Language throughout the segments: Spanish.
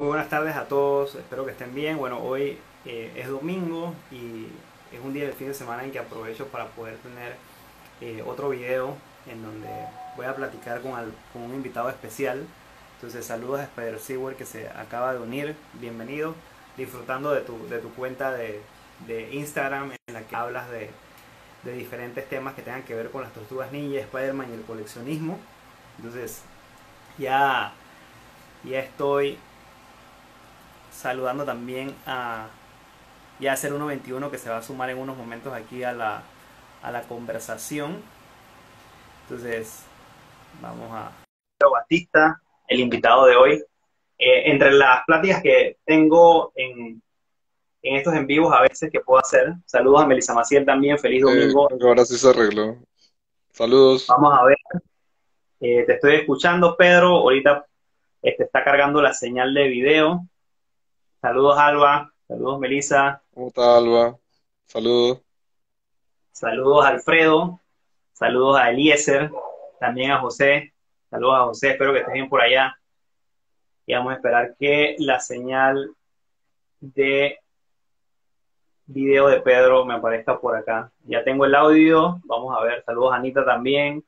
Muy buenas tardes a todos, espero que estén bien. Bueno, hoy es domingo y es un día del fin de semana en que aprovecho para poder tener otro video en donde voy a platicar con un invitado especial. Entonces saludos a Spider Sewer que se acaba de unir, bienvenido, disfrutando de tu cuenta de Instagram en la que hablas de diferentes temas que tengan que ver con las tortugas ninja, Spider-Man y el coleccionismo. Entonces ya, ya estoy saludando también a ya ser 121 que se va a sumar en unos momentos aquí a la conversación. Entonces, vamos a... Batista, el invitado de hoy. Entre las pláticas que tengo en estos en vivos a veces que puedo hacer, saludos a Melissa Maciel también, feliz domingo. Creo que ahora sí se arregló. Saludos. Vamos a ver, te estoy escuchando Pedro, ahorita está cargando la señal de video. Saludos Alba, saludos Melissa, ¿Cómo está, Alba? Saludos. saludos Alfredo, saludos a Eliezer, también a José. Saludos a José, espero que estés bien por allá. Y vamos a esperar que la señal de video de Pedro me aparezca por acá. Ya tengo el audio, vamos a ver. Saludos a Anita también.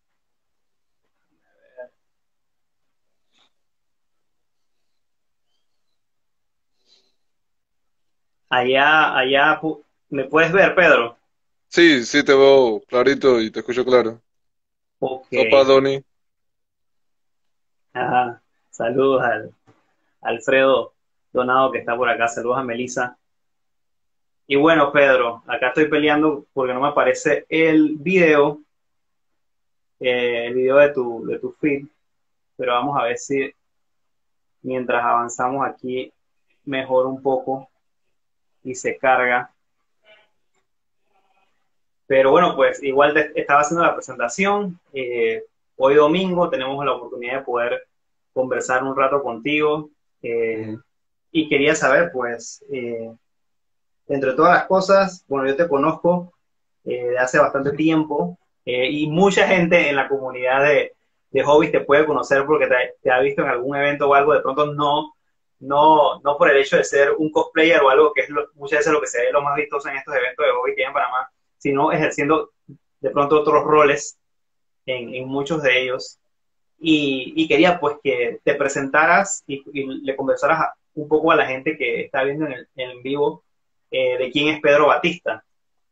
Allá, ¿me puedes ver, Pedro? Sí, sí, te veo clarito y te escucho claro. Ok. Sopa, Donny. Ajá. Saludos al Alfredo Donado que está por acá. Saludos a Melissa. Y bueno, Pedro, acá estoy peleando porque no me aparece el video de tu feed, pero vamos a ver si mientras avanzamos aquí mejora un poco y se carga. Pero bueno, pues igual estaba haciendo la presentación. Hoy domingo tenemos la oportunidad de poder conversar un rato contigo eh, Ujú. y quería saber, pues, entre todas las cosas, bueno, yo te conozco de hace bastante tiempo y mucha gente en la comunidad de hobbies te puede conocer porque te ha visto en algún evento o algo, de pronto no por el hecho de ser un cosplayer o algo que es muchas veces lo que se ve lo más vistoso en estos eventos de hobby que hay en Panamá, sino ejerciendo de pronto otros roles en muchos de ellos. Y quería pues que te presentaras y le conversaras un poco a la gente que está viendo en vivo de quién es Pedro Batista.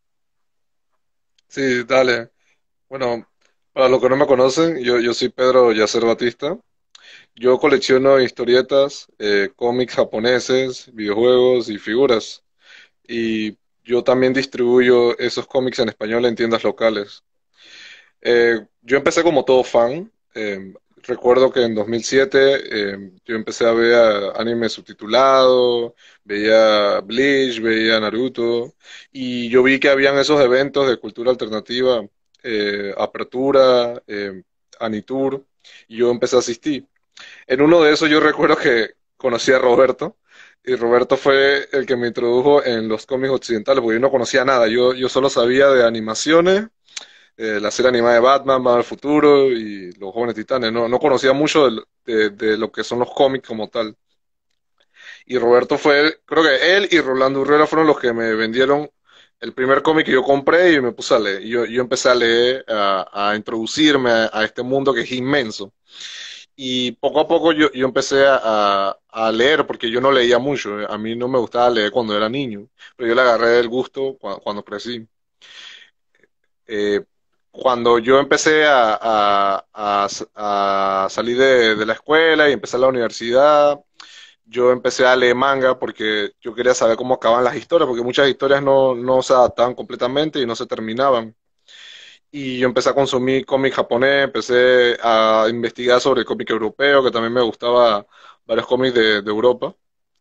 Sí, dale. Bueno, para los que no me conocen, yo soy Pedro Yacer Batista. Yo colecciono historietas, cómics japoneses, videojuegos y figuras. Y yo también distribuyo esos cómics en español en tiendas locales. Yo empecé como todo fan. Recuerdo que en 2007 yo empecé a ver anime subtitulado, veía Bleach, veía Naruto, y yo vi que habían esos eventos de cultura alternativa, Apertura, Anitour, y yo empecé a asistir. En uno de esos yo recuerdo que conocí a Roberto, y Roberto fue el que me introdujo en los cómics occidentales, porque yo no conocía nada, yo solo sabía de animaciones, la serie animada de Batman, Batman del Futuro y Los Jóvenes Titanes. No conocía mucho de lo que son los cómics como tal. Y Roberto fue, creo que él y Rolando Urrera fueron los que me vendieron el primer cómic que yo compré y me puse a leer. Y yo empecé a leer, a introducirme a este mundo que es inmenso. Y poco a poco yo empecé a leer, porque yo no leía mucho. A mí no me gustaba leer cuando era niño, pero yo le agarré el gusto cuando crecí. Eh, Cuando yo empecé a salir de la escuela y empecé la universidad, yo empecé a leer manga porque yo quería saber cómo acaban las historias, porque muchas historias no se adaptaban completamente y no se terminaban. Y yo empecé a consumir cómic japonés, empecé a investigar sobre el cómic europeo, que también me gustaba varios cómics de Europa.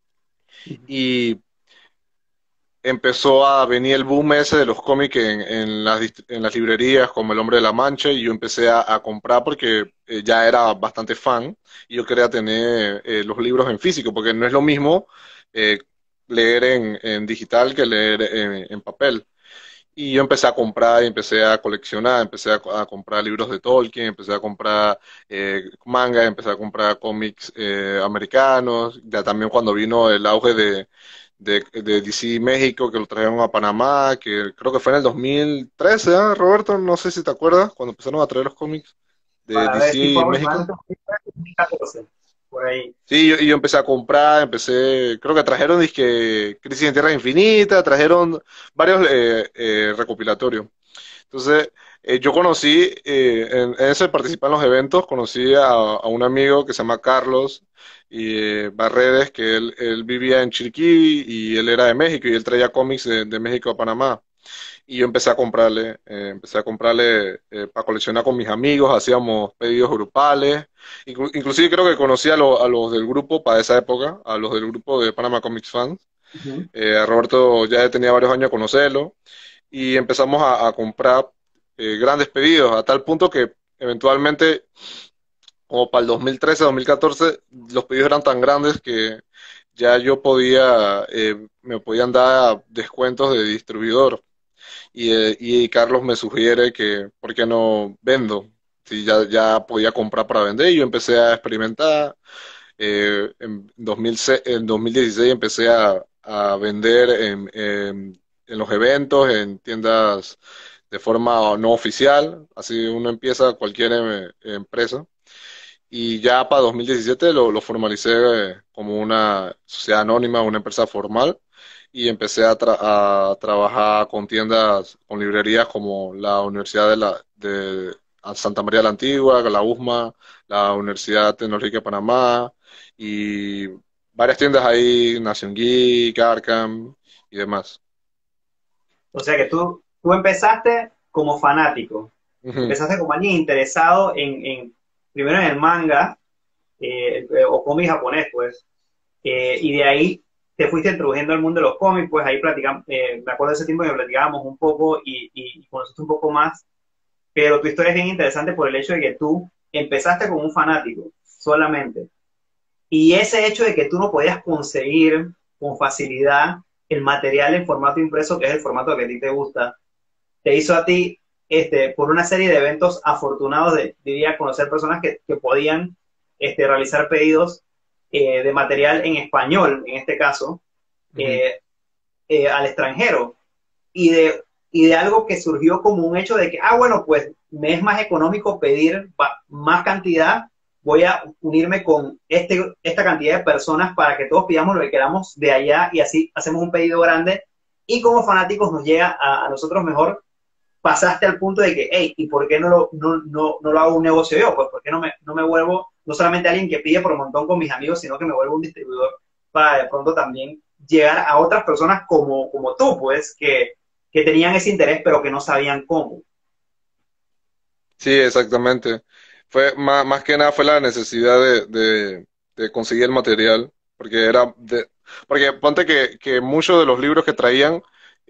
Y empezó a venir el boom ese de los cómics en las librerías como El Hombre de la Mancha y yo empecé a comprar porque ya era bastante fan y yo quería tener los libros en físico porque no es lo mismo eh, leer en digital que leer en papel. Y yo empecé a comprar, y empecé a coleccionar, empecé a comprar libros de Tolkien, empecé a comprar manga, empecé a comprar cómics americanos, ya también cuando vino el auge de DC México, que lo trajeron a Panamá, que creo que fue en el 2013, ¿ah, Roberto? No sé si te acuerdas, cuando empezaron a traer los cómics de Para ver, sí fue DC México. aproximadamente 2014, por ahí. Sí, yo empecé a comprar, creo que trajeron disque Crisis en Tierra Infinita, trajeron varios recopilatorios. Entonces, yo conocí, en ese participar en los eventos, conocí a un amigo que se llama Carlos Barredes, que él vivía en Chiriquí y él era de México y él traía cómics de México a Panamá. Y yo empecé a comprarle para coleccionar con mis amigos, hacíamos pedidos grupales, inclusive creo que conocí a los del grupo para esa época, a los del grupo de Panama Comics Fans. Ujú. A Roberto ya tenía varios años de conocerlo y empezamos a comprar grandes pedidos, a tal punto que eventualmente, como para el 2013, 2014, los pedidos eran tan grandes que ya yo me podían dar descuentos de distribuidor. Y Carlos me sugiere que, ¿por qué no vendo? Si ya podía comprar para vender, y yo empecé a experimentar. En 2016 empecé a vender en los eventos, en tiendas de forma no oficial, así uno empieza cualquier empresa. Y ya para 2017 lo formalicé como una sociedad anónima, una empresa formal, y empecé a trabajar con tiendas, con librerías como la Universidad de Santa María la Antigua, la USMA, la Universidad Tecnológica de Panamá, y varias tiendas ahí, Nación Geek, Arkham y demás. O sea que tú empezaste como fanático, Ujú, empezaste como alguien interesado primero en el manga o cómic japonés, pues, y de ahí te fuiste introduciendo al mundo de los cómics, pues ahí platicamos, me acuerdo de ese tiempo que platicábamos un poco y conociste un poco más, pero tu historia es bien interesante por el hecho de que tú empezaste como un fanático solamente, y ese hecho de que tú no podías conseguir con facilidad el material en formato impreso, que es el formato que a ti te gusta, te hizo a ti, por una serie de eventos afortunados, diría, conocer personas que podían realizar pedidos de material en español, en este caso, ujú. eh, al extranjero. Y de algo que surgió como un hecho de que, bueno, pues me es más económico pedir más cantidad, voy a unirme con esta cantidad de personas para que todos pidamos lo que queramos de allá y así hacemos un pedido grande y como fanáticos nos llega a nosotros mejor. Pasaste al punto de que, hey, ¿y por qué no lo hago un negocio yo? Pues, ¿por qué no me vuelvo no solamente alguien que pide por un montón con mis amigos, sino que me vuelvo un distribuidor para de pronto también llegar a otras personas como tú, pues, que tenían ese interés, pero que no sabían cómo? Sí, exactamente. Fue más que nada fue la necesidad de conseguir el material, porque ponte que muchos de los libros que traían,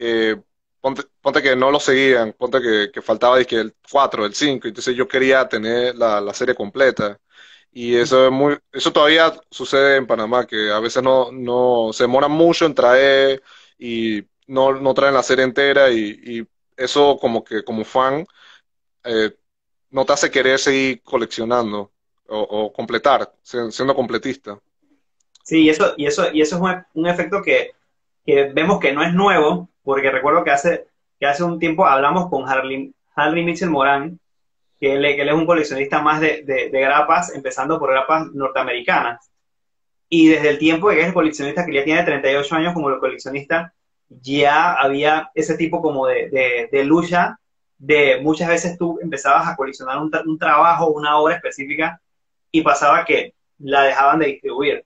ponte que no los seguían, ponte que faltaba dizque, el 4 el 5 entonces yo quería tener la serie completa. Y eso todavía sucede en Panamá, que a veces no se demoran mucho en traer y no traen la serie entera, y eso como que como fan eh, no te hace querer seguir coleccionando o completar, siendo completista. Sí, y eso es un efecto que vemos que no es nuevo, porque recuerdo que hace un tiempo hablamos con Harley Mitchell Morán, que él es un coleccionista más de grapas, empezando por grapas norteamericanas. Y desde el tiempo de que es el coleccionista, que ya tiene 38 años como el coleccionista, ya había ese tipo como de lucha, de muchas veces tú empezabas a coleccionar un trabajo, una obra específica, y pasaba que la dejaban de distribuir.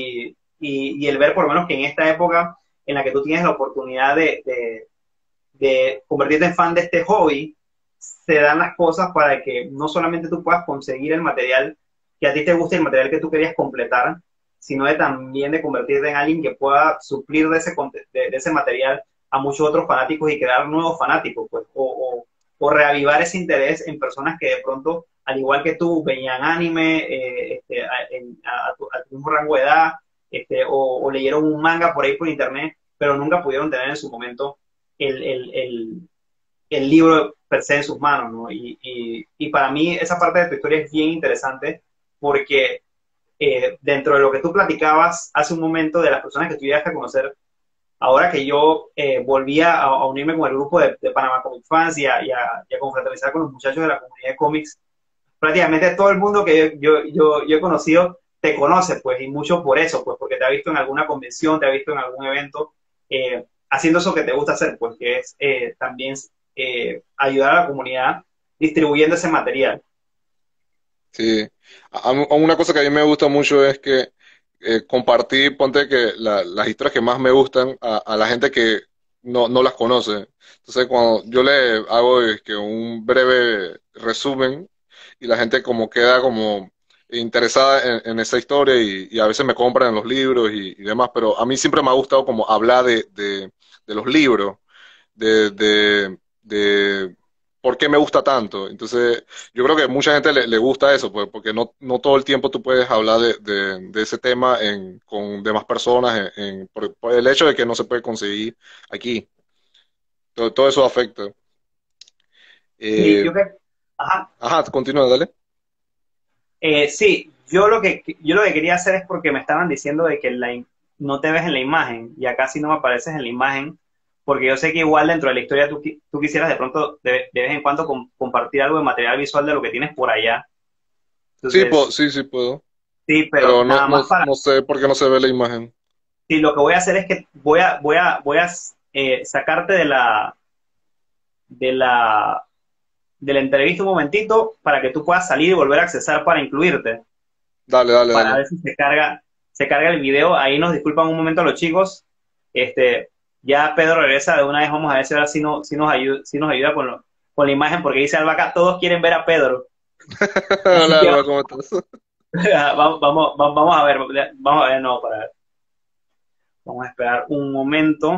Y el ver por lo menos que en esta época en la que tú tienes la oportunidad de convertirte en fan de este hobby, se dan las cosas para que no solamente tú puedas conseguir el material que a ti te gusta, el material que tú querías completar, sino también de convertirte en alguien que pueda suplir de ese material a muchos otros fanáticos y crear nuevos fanáticos, pues, o reavivar ese interés en personas que de pronto, al igual que tú, veían anime a tu mismo rango de edad, o leyeron un manga por ahí por internet, pero nunca pudieron tener en su momento el, el, el, el libro per se en sus manos, ¿no? Y para mí esa parte de tu historia es bien interesante porque dentro de lo que tú platicabas hace un momento de las personas que tú llegaste a conocer, ahora que yo volví a unirme con el grupo de Panamá Comic Fans y a confraternizar con los muchachos de la comunidad de cómics, prácticamente todo el mundo que yo he conocido te conoce, pues, y mucho por eso, pues, porque te ha visto en alguna convención, te ha visto en algún evento, haciendo eso que te gusta hacer, pues, que es también ayudar a la comunidad distribuyendo ese material. Sí. Una cosa que a mí me gusta mucho es que compartir, ponte que las historias que más me gustan a la gente que no las conoce. Entonces, cuando yo le hago que un breve resumen y la gente como queda como interesada en esa historia y a veces me compran los libros y demás, pero a mí siempre me ha gustado como hablar de los libros de por qué me gusta tanto. Entonces, yo creo que a mucha gente le gusta eso, pues, porque no todo el tiempo tú puedes hablar de ese tema con demás personas, por el hecho de que no se puede conseguir aquí. Todo eso afecta. Sí, Eh, ajá, ajá, continúa, dale. sí, yo lo que quería hacer es porque me estaban diciendo de que no te ves en la imagen y acá sí no me apareces en la imagen, porque yo sé que igual dentro de la historia tú quisieras de pronto de vez en cuando compartir algo de material visual de lo que tienes por allá. Sí, Entonces, sí puedo, sí, pero pero nada más para, no sé por qué no se ve la imagen. sí, lo que voy a hacer es que voy a sacarte de la, de la entrevista un momentito para que tú puedas salir y volver a accesar para incluirte. Para Dale. ver si se carga el video. Ahí nos disculpan un momento los chicos. Este, ya Pedro regresa de una vez, vamos a ver si ahora sí nos ayuda con la imagen, porque dice Albaca, todos quieren ver a Pedro. Así Hola, que Alba, ¿cómo estás? vamos a ver, no, vamos a esperar un momento.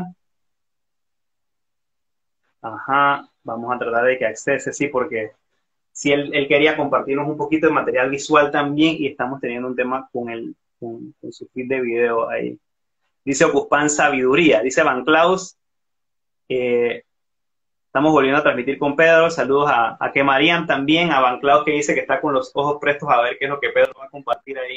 Ajá, vamos a tratar de que accese, sí, porque si él quería compartirnos un poquito de material visual también y estamos teniendo un tema con su feed de video ahí. Dice Ocuspan Sabiduría, dice Van Klaus, eh, estamos volviendo a transmitir con Pedro, saludos a que Marían también, a Van Klaus que dice que está con los ojos prestos a ver qué es lo que Pedro va a compartir ahí.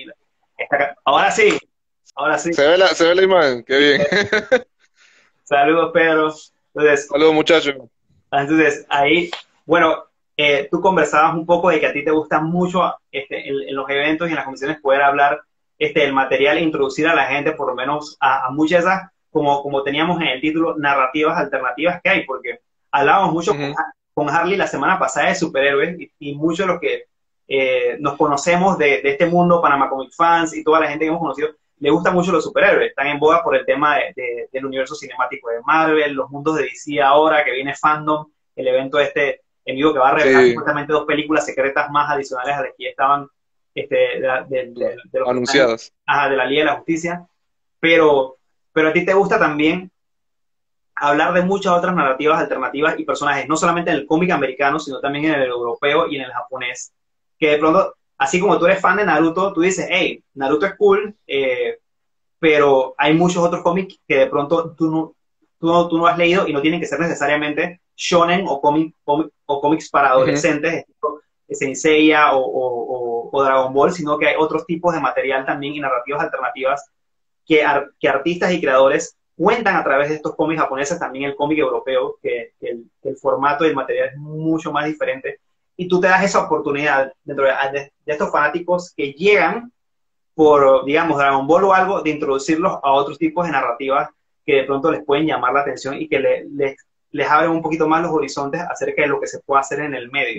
Ahora sí, Se ve la imagen, qué bien. saludos Pedro. Saludos, muchachos. Ahí, bueno, tú conversabas un poco de que a ti te gusta mucho en los eventos y en las comisiones poder hablar el material e introducir a la gente, por lo menos a muchas de esas, como teníamos en el título, narrativas alternativas que hay, porque hablábamos mucho Ujú. con Harley la semana pasada de superhéroes y muchos de los que nos conocemos de este mundo, Panama Comic Fans y toda la gente que hemos conocido, le gustan mucho los superhéroes, están en boga por el tema del universo cinemático de Marvel, los mundos de DC ahora, que viene Fandom, el evento en vivo que va a revelar Sí, supuestamente dos películas secretas más adicionales a las que ya estaban de los que están anunciadas. de la Liga de la Justicia, pero, pero a ti te gusta también hablar de muchas otras narrativas alternativas y personajes, no solamente en el cómic americano, sino también en el europeo y en el japonés, que de pronto, así como tú eres fan de Naruto, tú dices, hey, Naruto es cool, pero hay muchos otros cómics que de pronto tú no has leído y no tienen que ser necesariamente shonen o cómics para Ujú. adolescentes, tipo Saint Seiya o Dragon Ball, sino que hay otros tipos de material también y narrativas alternativas que artistas y creadores cuentan a través de estos cómics japoneses, también el cómic europeo, que el formato y el material es mucho más diferente. Y tú te das esa oportunidad dentro de estos fanáticos que llegan por, digamos, Dragon Ball o algo, de introducirlos a otros tipos de narrativas que de pronto les pueden llamar la atención y que les abren un poquito más los horizontes acerca de lo que se puede hacer en el medio.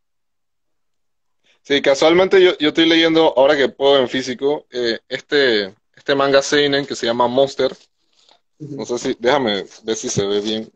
Sí, casualmente yo estoy leyendo, ahora que puedo en físico, este manga seinen que se llama Monster. No sé si, déjame ver si se ve bien.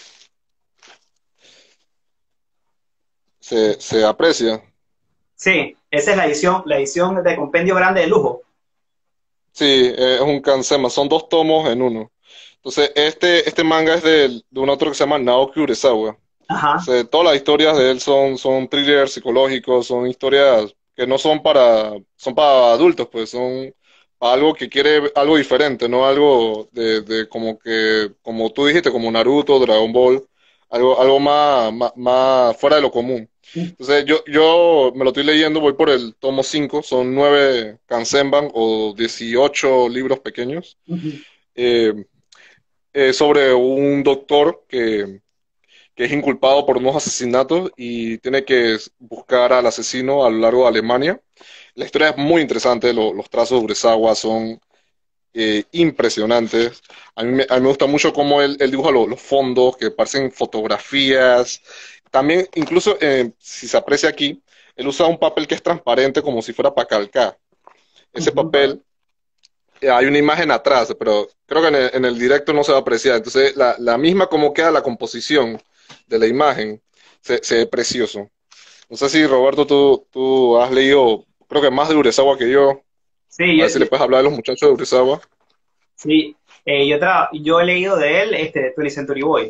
Se aprecia. Sí, esa es la edición de compendio grande de lujo. Sí, es un Kansema, son dos tomos en uno. Entonces, este manga es de un autor que se llama Naoki Urasawa. Ajá. Entonces, todas las historias de él son thrillers psicológicos, son historias que no son son para adultos, pues son para algo que quiere algo diferente, no algo de como que, como tú dijiste, como Naruto, Dragon Ball, algo más fuera de lo común. Entonces yo me lo estoy leyendo, voy por el tomo 5, son 9 Kansenban o 18 libros pequeños, Ujú. eh, sobre un doctor que es inculpado por unos asesinatos y tiene que buscar al asesino a lo largo de Alemania. La historia es muy interesante, los trazos de Urasawa son impresionantes. A mí me gusta mucho cómo él dibuja los fondos, que parecen fotografías. También, incluso, si se aprecia aquí, él usa un papel que es transparente como si fuera para calcar. Ese Ujú, vale. papel, hay una imagen atrás, pero creo que en el directo no se va a apreciar. Entonces, la misma como queda la composición de la imagen, se ve precioso. No sé si, Roberto, tú has leído, creo que más de Urasawa que yo. Sí, A ver si le puedes hablar a los muchachos de Urasawa. sí, yo he leído de él, 20 Century Boy.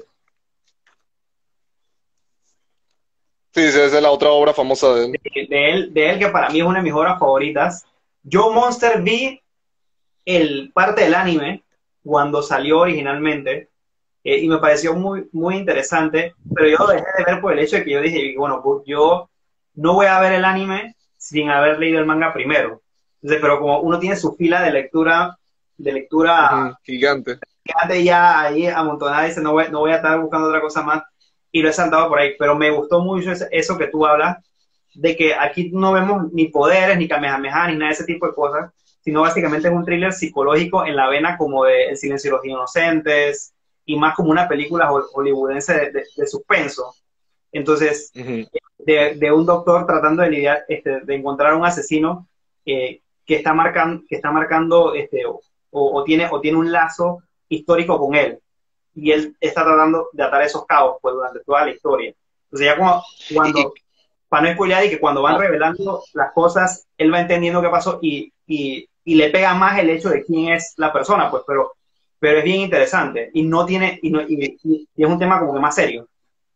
Sí, sí, esa es la otra obra famosa de él. De él que para mí es una de mis obras favoritas. Yo Monster vi parte del anime cuando salió originalmente, y me pareció muy, muy interesante, pero yo lo dejé de ver por el hecho de que yo dije, bueno, pues yo no voy a ver el anime sin haber leído el manga primero. Entonces, pero como uno tiene su fila de lectura Ujú, gigante. quédate ya ahí amontonada y dice, no voy a estar buscando otra cosa más, y lo he saltado por ahí, pero me gustó mucho eso que tú hablas, de que aquí no vemos ni poderes, ni kamehameha, ni nada de ese tipo de cosas, sino básicamente es un thriller psicológico en la vena como de El silencio de los inocentes, y más como una película hollywoodense de suspenso. Entonces, Ujú. de un doctor tratando de lidiar, de encontrar un asesino, que está marcando, o tiene un lazo histórico con él. Y él está tratando de atar esos cabos, pues, durante toda la historia. Entonces ya Y, y- para no spoilear, y que cuando van oh, revelando las cosas, él va entendiendo qué pasó, y le pega más el hecho de quién es la persona, pues, pero es bien interesante y no tiene, y es un tema como que más serio.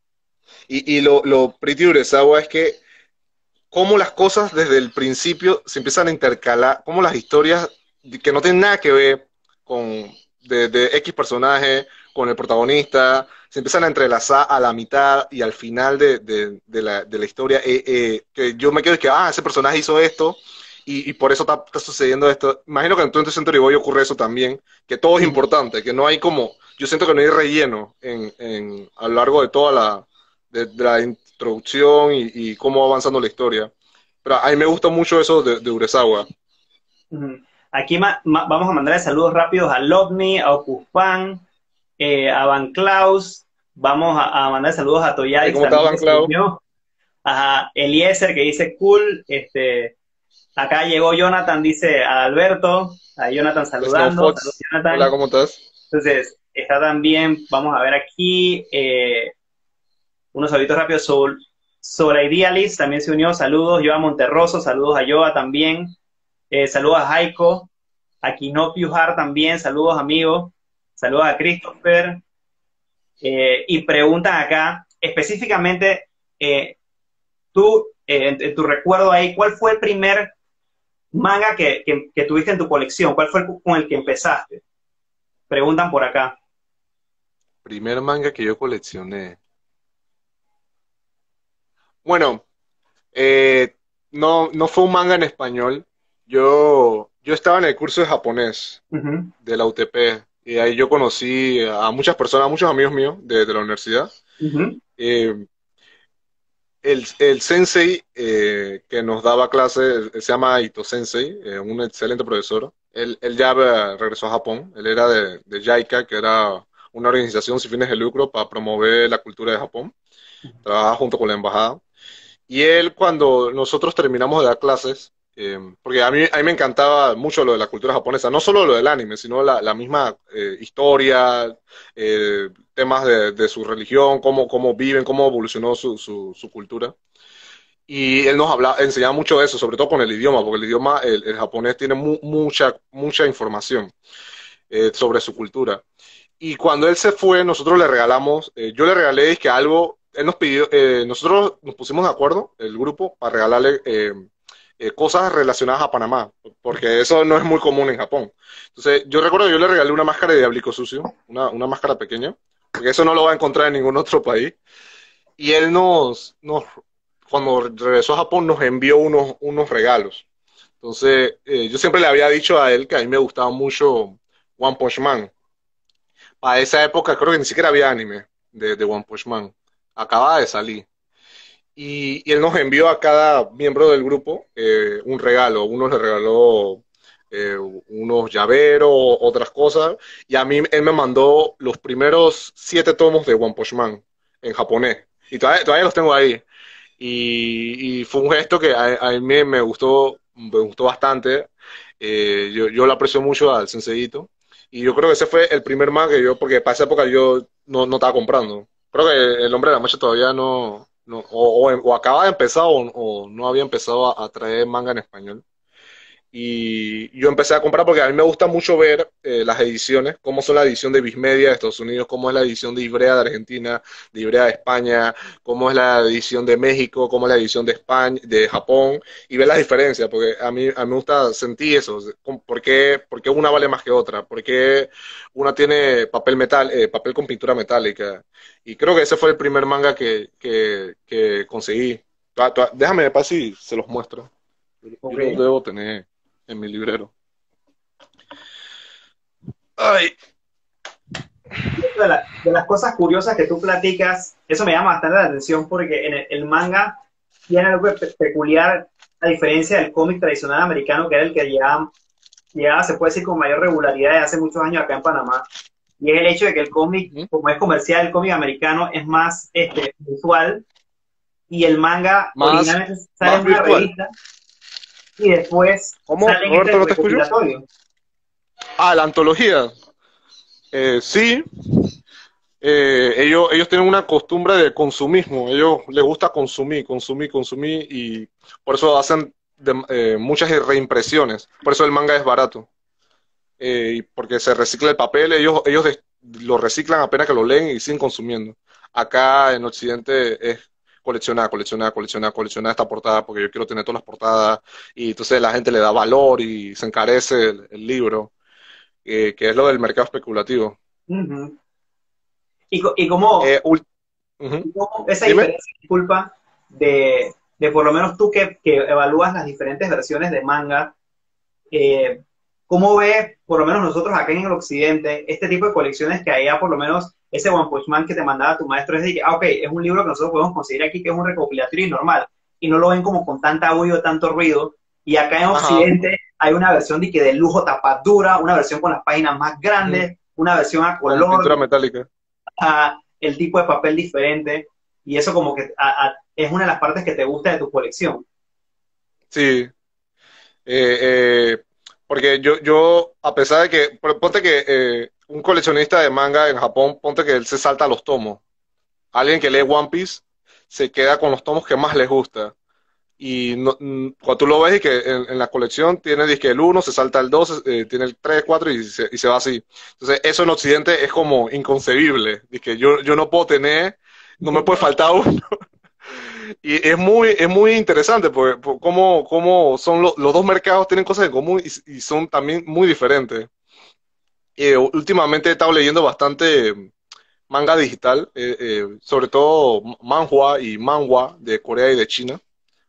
y lo pretty de Urasawa es que cómo las cosas desde el principio se empiezan a intercalar, cómo las historias que no tienen nada que ver con de X personaje, con el protagonista, se empiezan a entrelazar a la mitad y al final de la historia, que yo me quedo y que, ese personaje hizo esto, y por eso está sucediendo esto. Imagino que en 20th Century Boy ocurre eso también, que todo es importante, que no hay como, yo siento que no hay relleno a lo largo de toda la introducción y cómo va avanzando la historia. Pero a mí me gusta mucho eso de Urasawa. Ujú. Aquí vamos a mandar saludos rápidos a Lovni, a Ocufan, a Van Klaus. Vamos a mandar saludos a Toyadix ¿Cómo estás, también, que Van se Clau? unió. A Eliezer, que dice cool. Acá llegó Jonathan, dice a Alberto. A Jonathan Snow saludando. Saludos, Fox, hola, Jonathan. ¿cómo estás? Entonces, está también, vamos a ver aquí, unos saluditos rápidos. Sobre Idealist también se unió. Saludos. Joa Monterroso, saludos a Joa también. Saludos a Jaiko, a Kino Piujar también, saludos amigos, saludos a Christopher, y preguntan acá, específicamente, tú, en tu recuerdo ahí, ¿cuál fue el primer manga que tuviste en tu colección? ¿Cuál fue con el que empezaste? Preguntan por acá. Primer manga que yo coleccioné. Bueno, eh, no fue un manga en español. Yo estaba en el curso de japonés Ujú, de la UTP y ahí yo conocí a muchas personas, a muchos amigos míos de la universidad. ujú, Eh, el sensei que nos daba clase, él se llama Ito Sensei, un excelente profesor. Él ya regresó a Japón. Él era de JICA, que era una organización sin fines de lucro para promover la cultura de Japón. Trabajaba junto con la embajada. Y él, cuando nosotros terminamos de dar clases, porque a mí me encantaba mucho lo de la cultura japonesa, no solo lo del anime, sino la misma historia, temas de su religión, cómo viven, cómo evolucionó su cultura. Y él nos hablaba, enseñaba mucho de eso, sobre todo con el idioma, porque el idioma, el japonés tiene mucha información sobre su cultura. Y cuando él se fue, nosotros le regalamos, yo le regalé es que algo, él nos pidió, nosotros nos pusimos de acuerdo, el grupo, para regalarle cosas relacionadas a Panamá, porque eso no es muy común en Japón. Entonces, yo recuerdo que yo le regalé una máscara de diablico sucio, una máscara pequeña, porque eso no lo va a encontrar en ningún otro país. Y él cuando regresó a Japón, nos envió unos regalos. Entonces, yo siempre le había dicho a él que a mí me gustaba mucho One Punch Man. Para esa época creo que ni siquiera había anime de One Punch Man. Acababa de salir. Y él nos envió a cada miembro del grupo un regalo. Uno le regaló unos llaveros, otras cosas. Y a mí él me mandó los primeros 7 tomos de One Punch Man en japonés. Y todavía los tengo ahí. Y fue un gesto que a mí me gustó bastante. Yo lo aprecio mucho al Senseito. Y yo creo que ese fue el primer manga que yo, porque para esa época yo no estaba comprando. Creo que El Hombre de la Mancha todavía o acaba de empezar o no había empezado a traer manga en español. Y yo empecé a comprar porque a mí me gusta mucho ver las ediciones, cómo son la edición de Bismedia de Estados Unidos, cómo es la edición de Ibrea de Argentina, de Ibrea de España, cómo es la edición de México, cómo es la edición de España, de Japón, y ver las diferencias, porque a mí me gusta sentir eso, por qué una vale más que otra, por qué una tiene papel con pintura metálica, y creo que ese fue el primer manga que conseguí. Déjame ver si se los muestro. Yo los Ok. debo tener en mi librero. Ay. De las cosas curiosas que tú platicas, eso me llama bastante la atención porque en el manga tiene algo peculiar a diferencia del cómic tradicional americano, que era el que llegaba, se puede decir, con mayor regularidad desde hace muchos años acá en Panamá. Y es el hecho de que el cómic, Ujú. como es comercial, el cómic americano es más visual y el manga Más, originalmente sale más en una virtual. revista y después ¿Cómo? sale en Roberto, este ¿no te escucho? recopilatorio. Ah, la antología. Sí, ellos tienen una costumbre de consumismo. Ellos les gusta consumir, consumir, consumir y por eso hacen muchas reimpresiones. Por eso el manga es barato. Y porque se recicla el papel, ellos lo reciclan apenas que lo leen y siguen consumiendo. Acá en Occidente es coleccionar, coleccionar, coleccionar, coleccionar esta portada porque yo quiero tener todas las portadas y entonces la gente le da valor y se encarece el libro, que es lo del mercado especulativo. Uh -huh. Y cómo, Eh, ul- Ujú. ¿cómo esa Dime. diferencia, disculpa, de por lo menos tú que evalúas las diferentes versiones de manga, eh, ¿cómo ves, por lo menos nosotros acá en el occidente, este tipo de colecciones que allá, por lo menos ese One Punch Man que te mandaba tu maestro, es de que, ok, es un libro que nosotros podemos conseguir aquí, que es un recopilatorio y normal, y no lo ven como con tanta bulla, tanto ruido, y acá en Ajá. occidente hay una versión de lujo tapadura, una versión con las páginas más Ujú. grandes, una versión a Con color, pintura metálica. el tipo de papel diferente, y eso como que es una de las partes que te gusta de tu colección. Sí. Eh, Porque yo, a pesar de que, ponte que un coleccionista de manga en Japón, ponte que él se salta los tomos. Alguien que lee One Piece se queda con los tomos que más les gusta. Y cuando tú lo ves y que en la colección tiene dizque el uno se salta el 2 tiene el 3 4 y se va así. Entonces, eso en Occidente es como inconcebible. Dizque yo no puedo tener, no me puede faltar uno. Y es muy interesante porque cómo son los dos mercados tienen cosas en común y son también muy diferentes. Últimamente he estado leyendo bastante manga digital, sobre todo manhwa y manhwa de Corea y de China,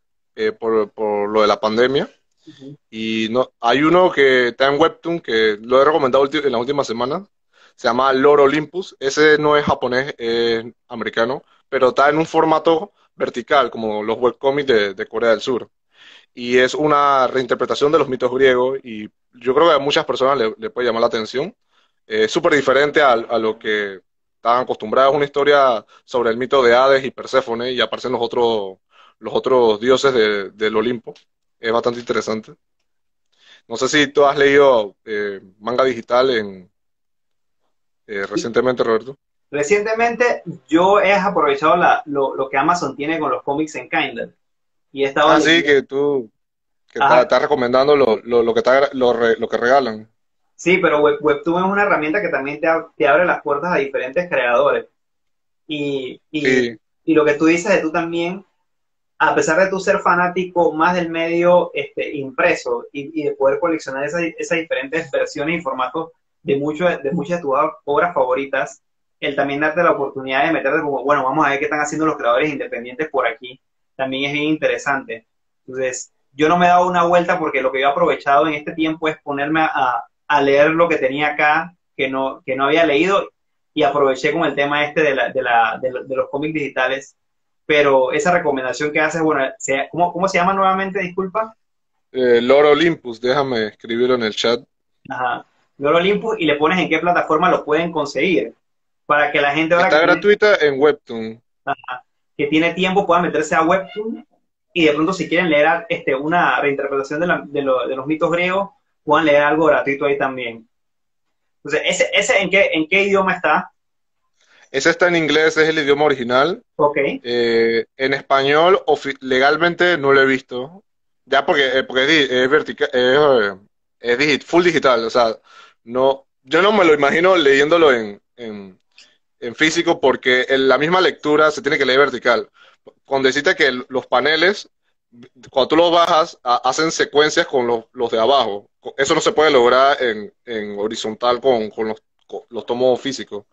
por lo de la pandemia. Uh -huh. Y no, hay uno que está en Webtoon que lo he recomendado en las últimas semanas. Se llama Lord Olympus. Ese no es japonés, es americano, pero está en un formato vertical, como los webcomics de Corea del Sur. Y es una reinterpretación de los mitos griegos y yo creo que a muchas personas le puede llamar la atención. Es súper diferente a lo que estaban acostumbrados. Es una historia sobre el mito de Hades y Perséfone y aparecen los otros dioses del Olimpo. Es bastante interesante. No sé si tú has leído manga digital recientemente, Roberto. Recientemente yo he aprovechado lo que Amazon tiene con los cómics en Kindle y he estado Ah, sí, leyendo. que tú que Ajá, estás recomendando lo que regalan. sí, pero Webtoon es una herramienta que también te abre las puertas a diferentes creadores. Y, y, Sí. y lo que tú dices de tú también, a pesar de tú ser fanático más del medio impreso y de poder coleccionar esas diferentes versiones y formatos de muchas de tus obras favoritas, el también darte la oportunidad de meterte como, bueno, vamos a ver qué están haciendo los creadores independientes por aquí, también es bien interesante. Entonces, yo no me he dado una vuelta porque lo que yo he aprovechado en este tiempo es ponerme a leer lo que tenía acá, que no había leído, y aproveché con el tema este de los cómics digitales. Pero esa recomendación que haces, bueno, ¿cómo se llama nuevamente? Disculpa. Lord Olympus, déjame escribirlo en el chat. Ajá. Loro Olympus y le pones en qué plataforma lo pueden conseguir. Para que la gente ahora Está gratuita en Webtoon. que tiene tiempo pueda meterse a Webtoon y de pronto si quieren leer una reinterpretación de los mitos griegos, puedan leer algo gratuito ahí también. Entonces, ¿ese en qué idioma está? Ese está en inglés, es el idioma original. Ok. En español, legalmente no lo he visto. Ya porque es vertical, full digital. O sea, no, yo no me lo imagino leyéndolo en físico porque en la misma lectura se tiene que leer vertical. Cuando deciste que los paneles, cuando tú los bajas, hacen secuencias con los de abajo. Eso no se puede lograr en horizontal con los tomos físicos.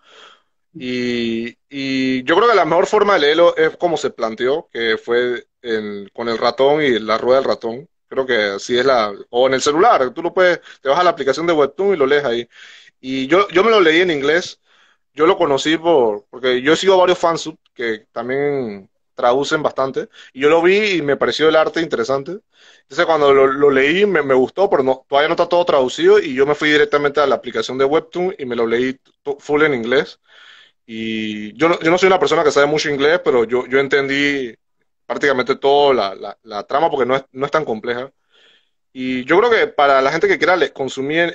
Y yo creo que la mejor forma de leerlo es como se planteó, que fue con el ratón y la rueda del ratón. Creo que así es o en el celular, tú lo puedes, te vas a la aplicación de Webtoon y lo lees ahí. Y yo me lo leí en inglés, yo lo conocí porque yo sigo varios fansub que también traducen bastante, y yo lo vi y me pareció el arte interesante. Entonces cuando lo leí me gustó, pero todavía no está todo traducido, y yo me fui directamente a la aplicación de Webtoon y me lo leí full en inglés. Y yo no soy una persona que sabe mucho inglés, pero yo entendí prácticamente toda la trama porque no es tan compleja. Y yo creo que para la gente que quiera consumir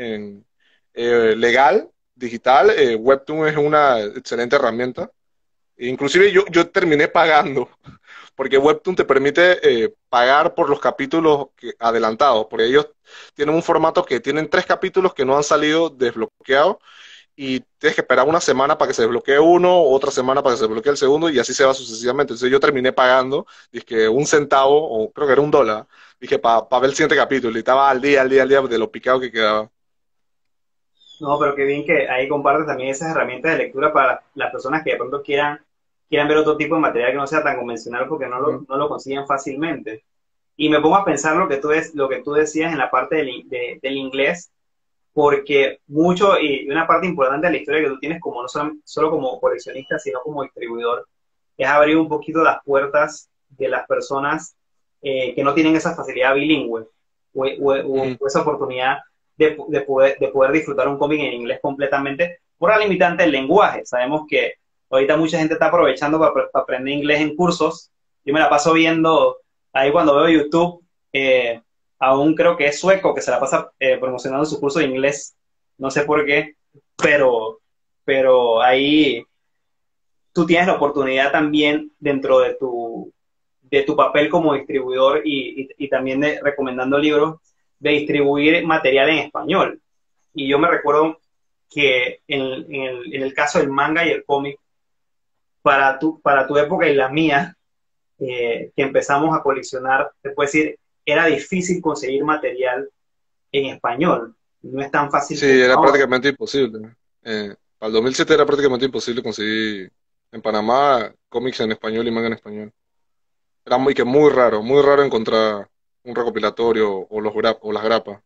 legal, digital, Webtoon es una excelente herramienta. Inclusive yo terminé pagando, porque Webtoon te permite pagar por los capítulos adelantados, porque ellos tienen un formato que tienen 3 capítulos que no han salido desbloqueados y tienes que esperar una semana para que se desbloquee uno, otra semana para que se desbloquee el segundo, y así se va sucesivamente. Entonces yo terminé pagando, dije, un centavo, o creo que era $1, dije, para ver el siguiente capítulo, y estaba al día de lo picado que quedaba. No, pero qué bien que ahí compartes también esas herramientas de lectura para las personas que de pronto quieran ver otro tipo de material que no sea tan convencional porque Ujú. no lo consiguen fácilmente. Y me pongo a pensar lo que tú decías en la parte del inglés, porque mucho y una parte importante de la historia que tú tienes como no solo como coleccionista, sino como distribuidor, es abrir un poquito las puertas de las personas que no tienen esa facilidad bilingüe Ujú. o esa oportunidad de poder disfrutar un cómic en inglés completamente por la limitante del lenguaje. Sabemos que ahorita mucha gente está aprovechando para aprender inglés en cursos. Yo me la paso viendo ahí cuando veo YouTube. Aún creo que es sueco que se la pasa promocionando su curso de inglés, no sé por qué, pero, pero ahí tú tienes la oportunidad también dentro de tu papel como distribuidor y también de, recomendando libros, de distribuir material en español. Y yo me recuerdo que en el caso del manga y el cómic, para tu época y la mía, que empezamos a coleccionar, te puedo decir, era difícil conseguir material en español. No es tan fácil Sí, como era ahora. prácticamente imposible. Para el 2007 era prácticamente imposible conseguir en Panamá cómics en español y manga en español. Era muy raro encontrar un recopilatorio o o las grapas.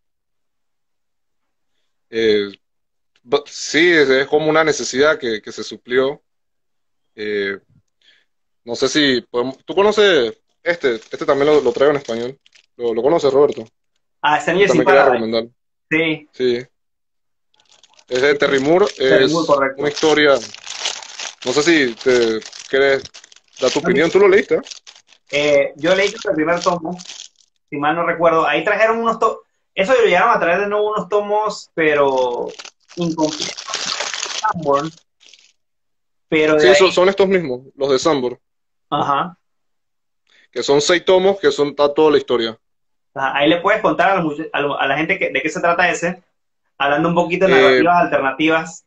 Eh, sí, es como una necesidad que se suplió. Eh, no sé si ¿tú conoces este también lo traigo en español. Lo conoces, Roberto? Ah, Stranger Sin También quería Paradise. recomendar. Sí, Sí, es de Terry Moore, Terry Moore, es una correcto. historia. No sé si te quieres dar tu No, opinión. ¿Tú lo leíste? yo leí el primer tomo, si mal no recuerdo. Ahí trajeron unos tomos, eso lo llegaron a traer de nuevo unos tomos, pero incompletos, Sanborn, pero de Sí, ahí, son estos mismos, los de Sambor, ajá, que son 6 tomos, que está toda la historia. ajá, ahí le puedes contar a la gente de qué se trata ese, hablando un poquito de Eh, narrativas alternativas.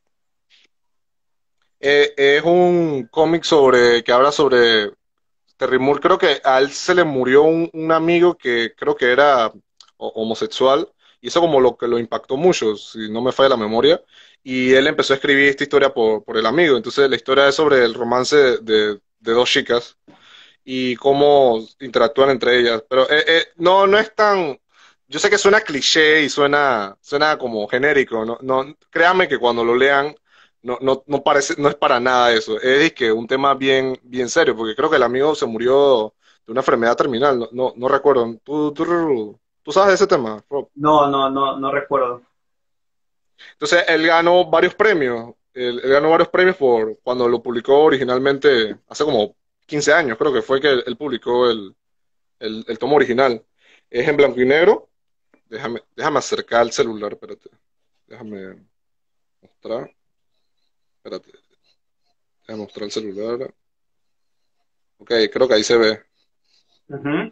es un cómic que habla sobre Terry Moore. Creo que a él se le murió un amigo que creo que era homosexual, y eso como lo que lo impactó mucho, si no me falla la memoria, y él empezó a escribir esta historia por el amigo. Entonces la historia es sobre el romance de dos chicas y cómo interactúan entre ellas. Pero no, no es tan... Yo sé que suena cliché y suena como genérico. No, no, créanme que cuando lo lean no parece, no es para nada eso. Es que un tema bien serio, porque creo que el amigo se murió de una enfermedad terminal. No recuerdo. ¿Tú sabes de ese tema, Rob? No, no, no, no recuerdo. Entonces él ganó varios premios. Él ganó varios premios por cuando lo publicó originalmente hace como 15 años, creo que fue que él publicó el tomo original. Es en blanco y negro. Déjame acercar el celular, espérate. Déjame mostrar. Espérate, déjame mostrar el celular. Ok, creo que ahí se ve. Ujú.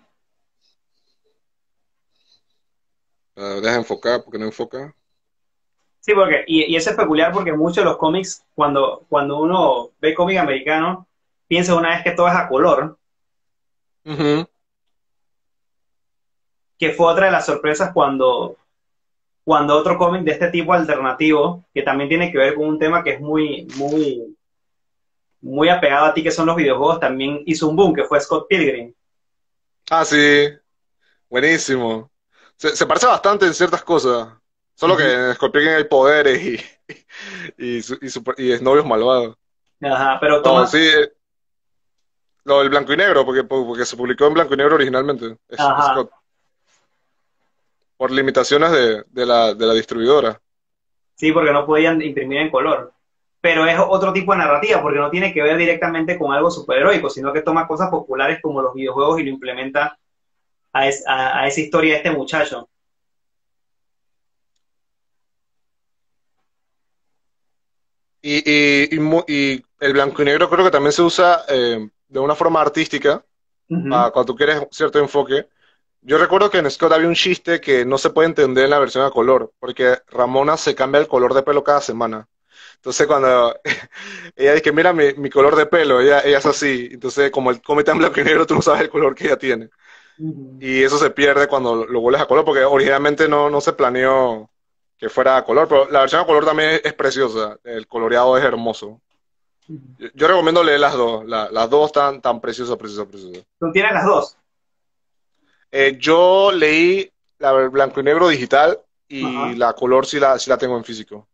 Deja enfocar, porque no enfoca. Sí, porque, y eso es peculiar porque muchos de los cómics, cuando uno ve cómic americano, piensa una vez que todo es a color, Ujú. que fue otra de las sorpresas cuando otro cómic de este tipo alternativo, que también tiene que ver con un tema que es muy, muy, muy apegado a ti, que son los videojuegos, también hizo un boom, que fue Scott Pilgrim. Ah, sí, buenísimo. Se parece bastante en ciertas cosas. Solo que Ujú. en Scorpion hay poderes y exnovios malvados. Ajá, pero No, toma, sí, lo del blanco y negro, porque se publicó en blanco y negro originalmente. Es ajá, Scott, por limitaciones de la distribuidora. sí, porque no podían imprimir en color. Pero es otro tipo de narrativa, porque no tiene que ver directamente con algo superheroico, sino que toma cosas populares como los videojuegos y lo implementa a esa historia de este muchacho. Y el blanco y negro creo que también se usa de una forma artística Ujú. para cuando tú quieres cierto enfoque. Yo recuerdo que en Scott había un chiste que no se puede entender en la versión a color, porque Ramona se cambia el color de pelo cada semana. Entonces cuando ella dice, mira mi color de pelo, ella es así. Entonces como el cómic está en blanco y negro, tú no sabes el color que ella tiene. Ujú. Y eso se pierde cuando lo vuelves a color, porque originalmente no se planeó que fuera a color, pero la versión a color también es preciosa, el coloreado es hermoso. Yo recomiendo leer las dos, las dos tan preciosas, preciosas, preciosas. Tú tienes las dos. Yo leí la blanco y negro digital y Ajá. la color sí la tengo en físico.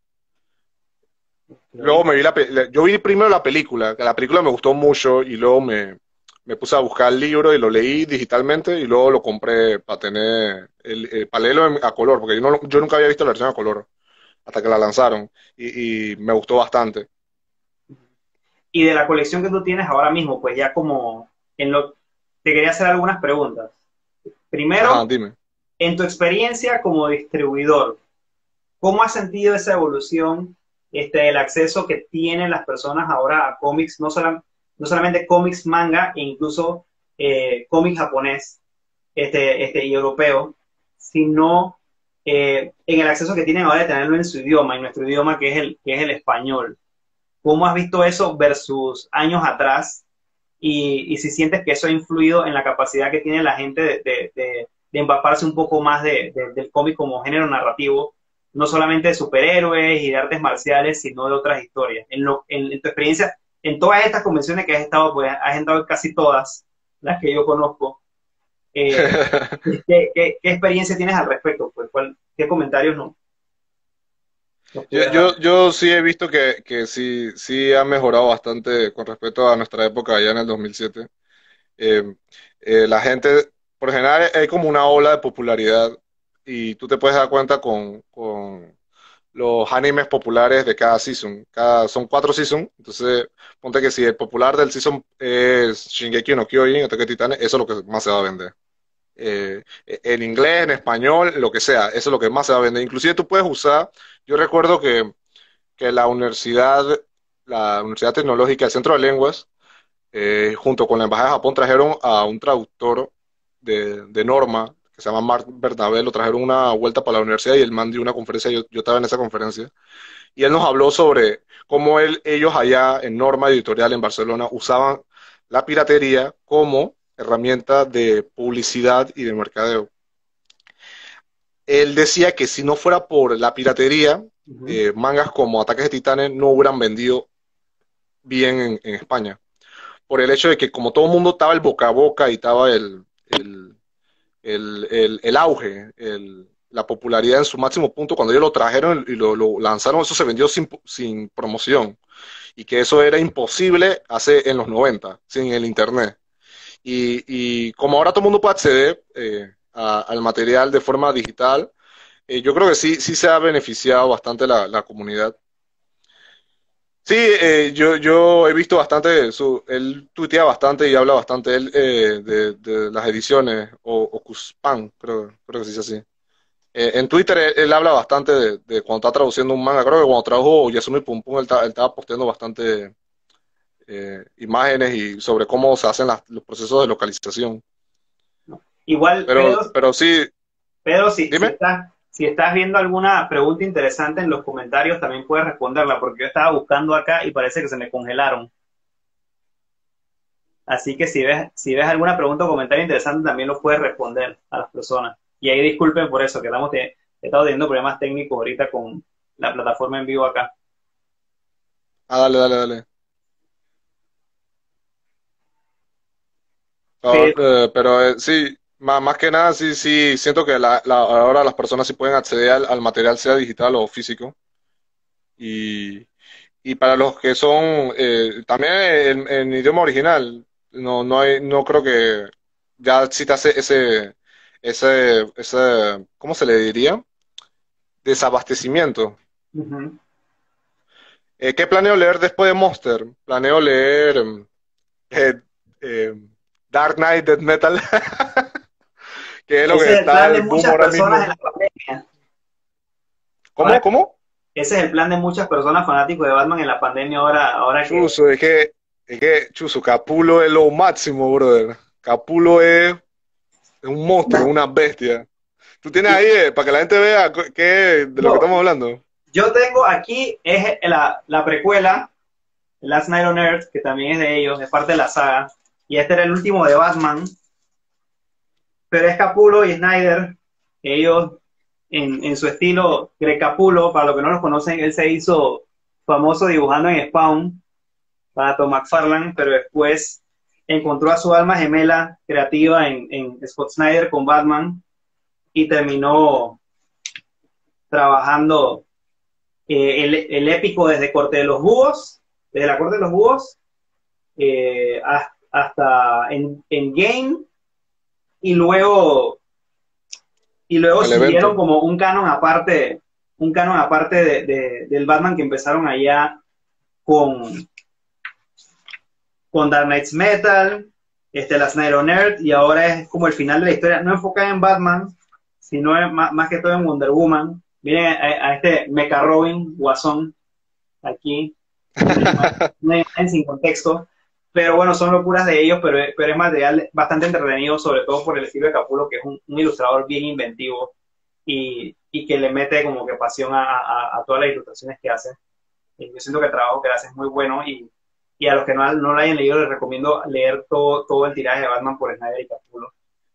Luego Ok. me vi yo vi primero la película, que la película me gustó mucho y luego me puse a buscar el libro y lo leí digitalmente y luego lo compré para tener para leerlo a color, porque yo nunca había visto la versión a color hasta que la lanzaron y me gustó bastante. Y de la colección que tú tienes ahora mismo, pues ya como en lo, te quería hacer algunas preguntas. Ajá, Primero, dime. en tu experiencia como distribuidor, ¿cómo has sentido esa evolución, el acceso que tienen las personas ahora a cómics, no solamente cómics manga, e incluso cómics japonés y europeo, sino en el acceso que tienen ahora de tenerlo en su idioma, en nuestro idioma que es el español? ¿Cómo has visto eso versus años atrás? Y si sientes que eso ha influido en la capacidad que tiene la gente de empaparse un poco más del cómic como género narrativo, no solamente de superhéroes y de artes marciales, sino de otras historias. En tu experiencia, en todas estas convenciones que has estado, pues has estado en casi todas las que yo conozco, eh, ¿qué experiencia tienes al respecto? Pues, ¿qué comentarios nos Yo, pudieras dar? yo, yo sí he visto que sí ha mejorado bastante con respecto a nuestra época allá en el 2007. Eh, la gente, por general, hay como una ola de popularidad y tú te puedes dar cuenta con los animes populares de cada season. Son 4 seasons, entonces ponte que si el popular del season es Shingeki no Kyojin, Ataque de Titanes, eso es lo que más se va a vender. En inglés, en español, lo que sea, eso es lo que más se va a vender. Inclusive tú puedes usar, yo recuerdo que la Universidad Tecnológica del Centro de Lenguas, junto con la Embajada de Japón, trajeron a un traductor de norma, que se llama Mark Bernabé, lo trajeron una vuelta para la universidad y él man dio una conferencia, yo estaba en esa conferencia, y él nos habló sobre cómo ellos allá en Norma Editorial en Barcelona usaban la piratería como herramienta de publicidad y de mercadeo. él decía que si no fuera por la piratería, Ujú. mangas como Ataques de Titanes no hubieran vendido bien en España. Por el hecho de que como todo el mundo estaba el boca a boca y estaba el auge, la popularidad en su máximo punto, cuando ellos lo trajeron y lo lanzaron, eso se vendió sin promoción. Y que eso era imposible hace en los 90 sin el Internet. Y como ahora todo el mundo puede acceder al material de forma digital, yo creo que sí se ha beneficiado bastante la comunidad. Sí, yo he visto bastante, él tuitea bastante y habla bastante él, de las ediciones, o Cuspan, creo que se dice así. En Twitter él habla bastante de cuando está traduciendo un manga, creo que cuando tradujo Yasumi Pum Pum, él estaba posteando bastante imágenes y sobre cómo se hacen los procesos de localización. Igual, Pero sí, Pedro, dime. si estás viendo alguna pregunta interesante en los comentarios, también puedes responderla, porque yo estaba buscando acá y parece que se me congelaron. Así que si ves alguna pregunta o comentario interesante, también lo puedes responder a las personas. Y ahí disculpen por eso, que estamos teniendo problemas técnicos ahorita con la plataforma en vivo acá. Ah, dale. Pero, Pero sí, más que nada, sí, siento que ahora las personas sí pueden acceder al material, sea digital o físico. Y, y para los que son, también en idioma original, no creo que ya exista ¿cómo se le diría? Desabastecimiento. ujú. ¿Qué planeo leer después de Monster? Planeo leer eh, eh, Dark Knight, Death Metal, que es lo que Ese es el está plan de el boom muchas ahora personas en mismo. la pandemia. ¿Cómo? ¿Cómo? Ese es el plan de muchas personas fanáticos de Batman en la pandemia ahora que... Chuso, Chuso, Capulo es lo máximo, brother. Capulo es un monstruo, una bestia. Tú tienes ahí, para que la gente vea de lo que Yo, estamos hablando. yo tengo aquí es la precuela, Last Night on Earth, que también es de ellos, es parte de la saga. Y este era el último de Batman, pero es Capullo y Snyder, ellos en su estilo Greg Capullo, para los que no los conocen, él se hizo famoso dibujando en Spawn para Tom McFarlane, pero después encontró a su alma gemela creativa en Scott Snyder con Batman y terminó trabajando el épico desde Corte de los Búhos, desde la Corte de los Búhos hasta en Game y luego El siguieron evento. como un canon aparte del Batman que empezaron allá con, con Dark Knights Metal, Last Night on Earth, y ahora es como el final de la historia, no enfocada en Batman, sino más que todo en Wonder Woman. Miren a este Mecha Robin, Guasón, aquí, una imagen sin contexto, pero bueno, son locuras de ellos, pero es material bastante entretenido, sobre todo por el estilo de Capullo, que es un ilustrador bien inventivo y que le mete como que pasión a todas las ilustraciones que hace. Yo siento que el trabajo que hace es muy bueno y a los que no lo hayan leído les recomiendo leer todo el tiraje de Batman por Snyder y Capullo.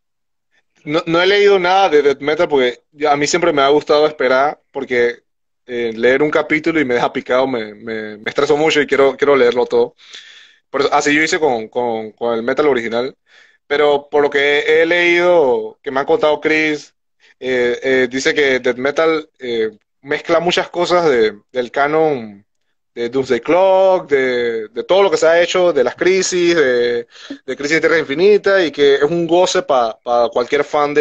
No he leído nada de Death Metal porque a mí siempre me ha gustado esperar porque leer un capítulo y me deja picado me estreso mucho y quiero leerlo todo. Así yo hice con el Metal original. Pero por lo que he leído, que me ha contado Chris, dice que Death Metal mezcla muchas cosas del canon de Doomsday Clock, de todo lo que se ha hecho, de las crisis, de Crisis de Tierra Infinita, y que es un goce para cualquier fan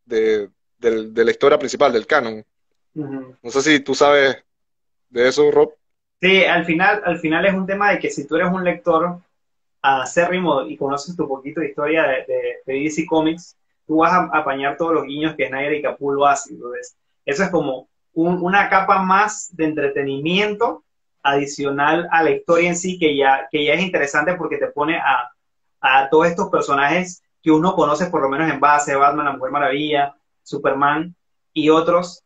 de la historia principal, del canon. Uh -huh. No sé si tú sabes de eso, Rob. Sí, al final es un tema de que si tú eres un lector acérrimo y conoces tu poquito de historia de DC Comics, tú vas a apañar todos los guiños que Snyder y Capullo hacen. Entonces, eso es como una capa más de entretenimiento adicional a la historia en sí, que ya es interesante porque te pone a todos estos personajes que uno conoce por lo menos en base, Batman, la Mujer Maravilla, Superman y otros,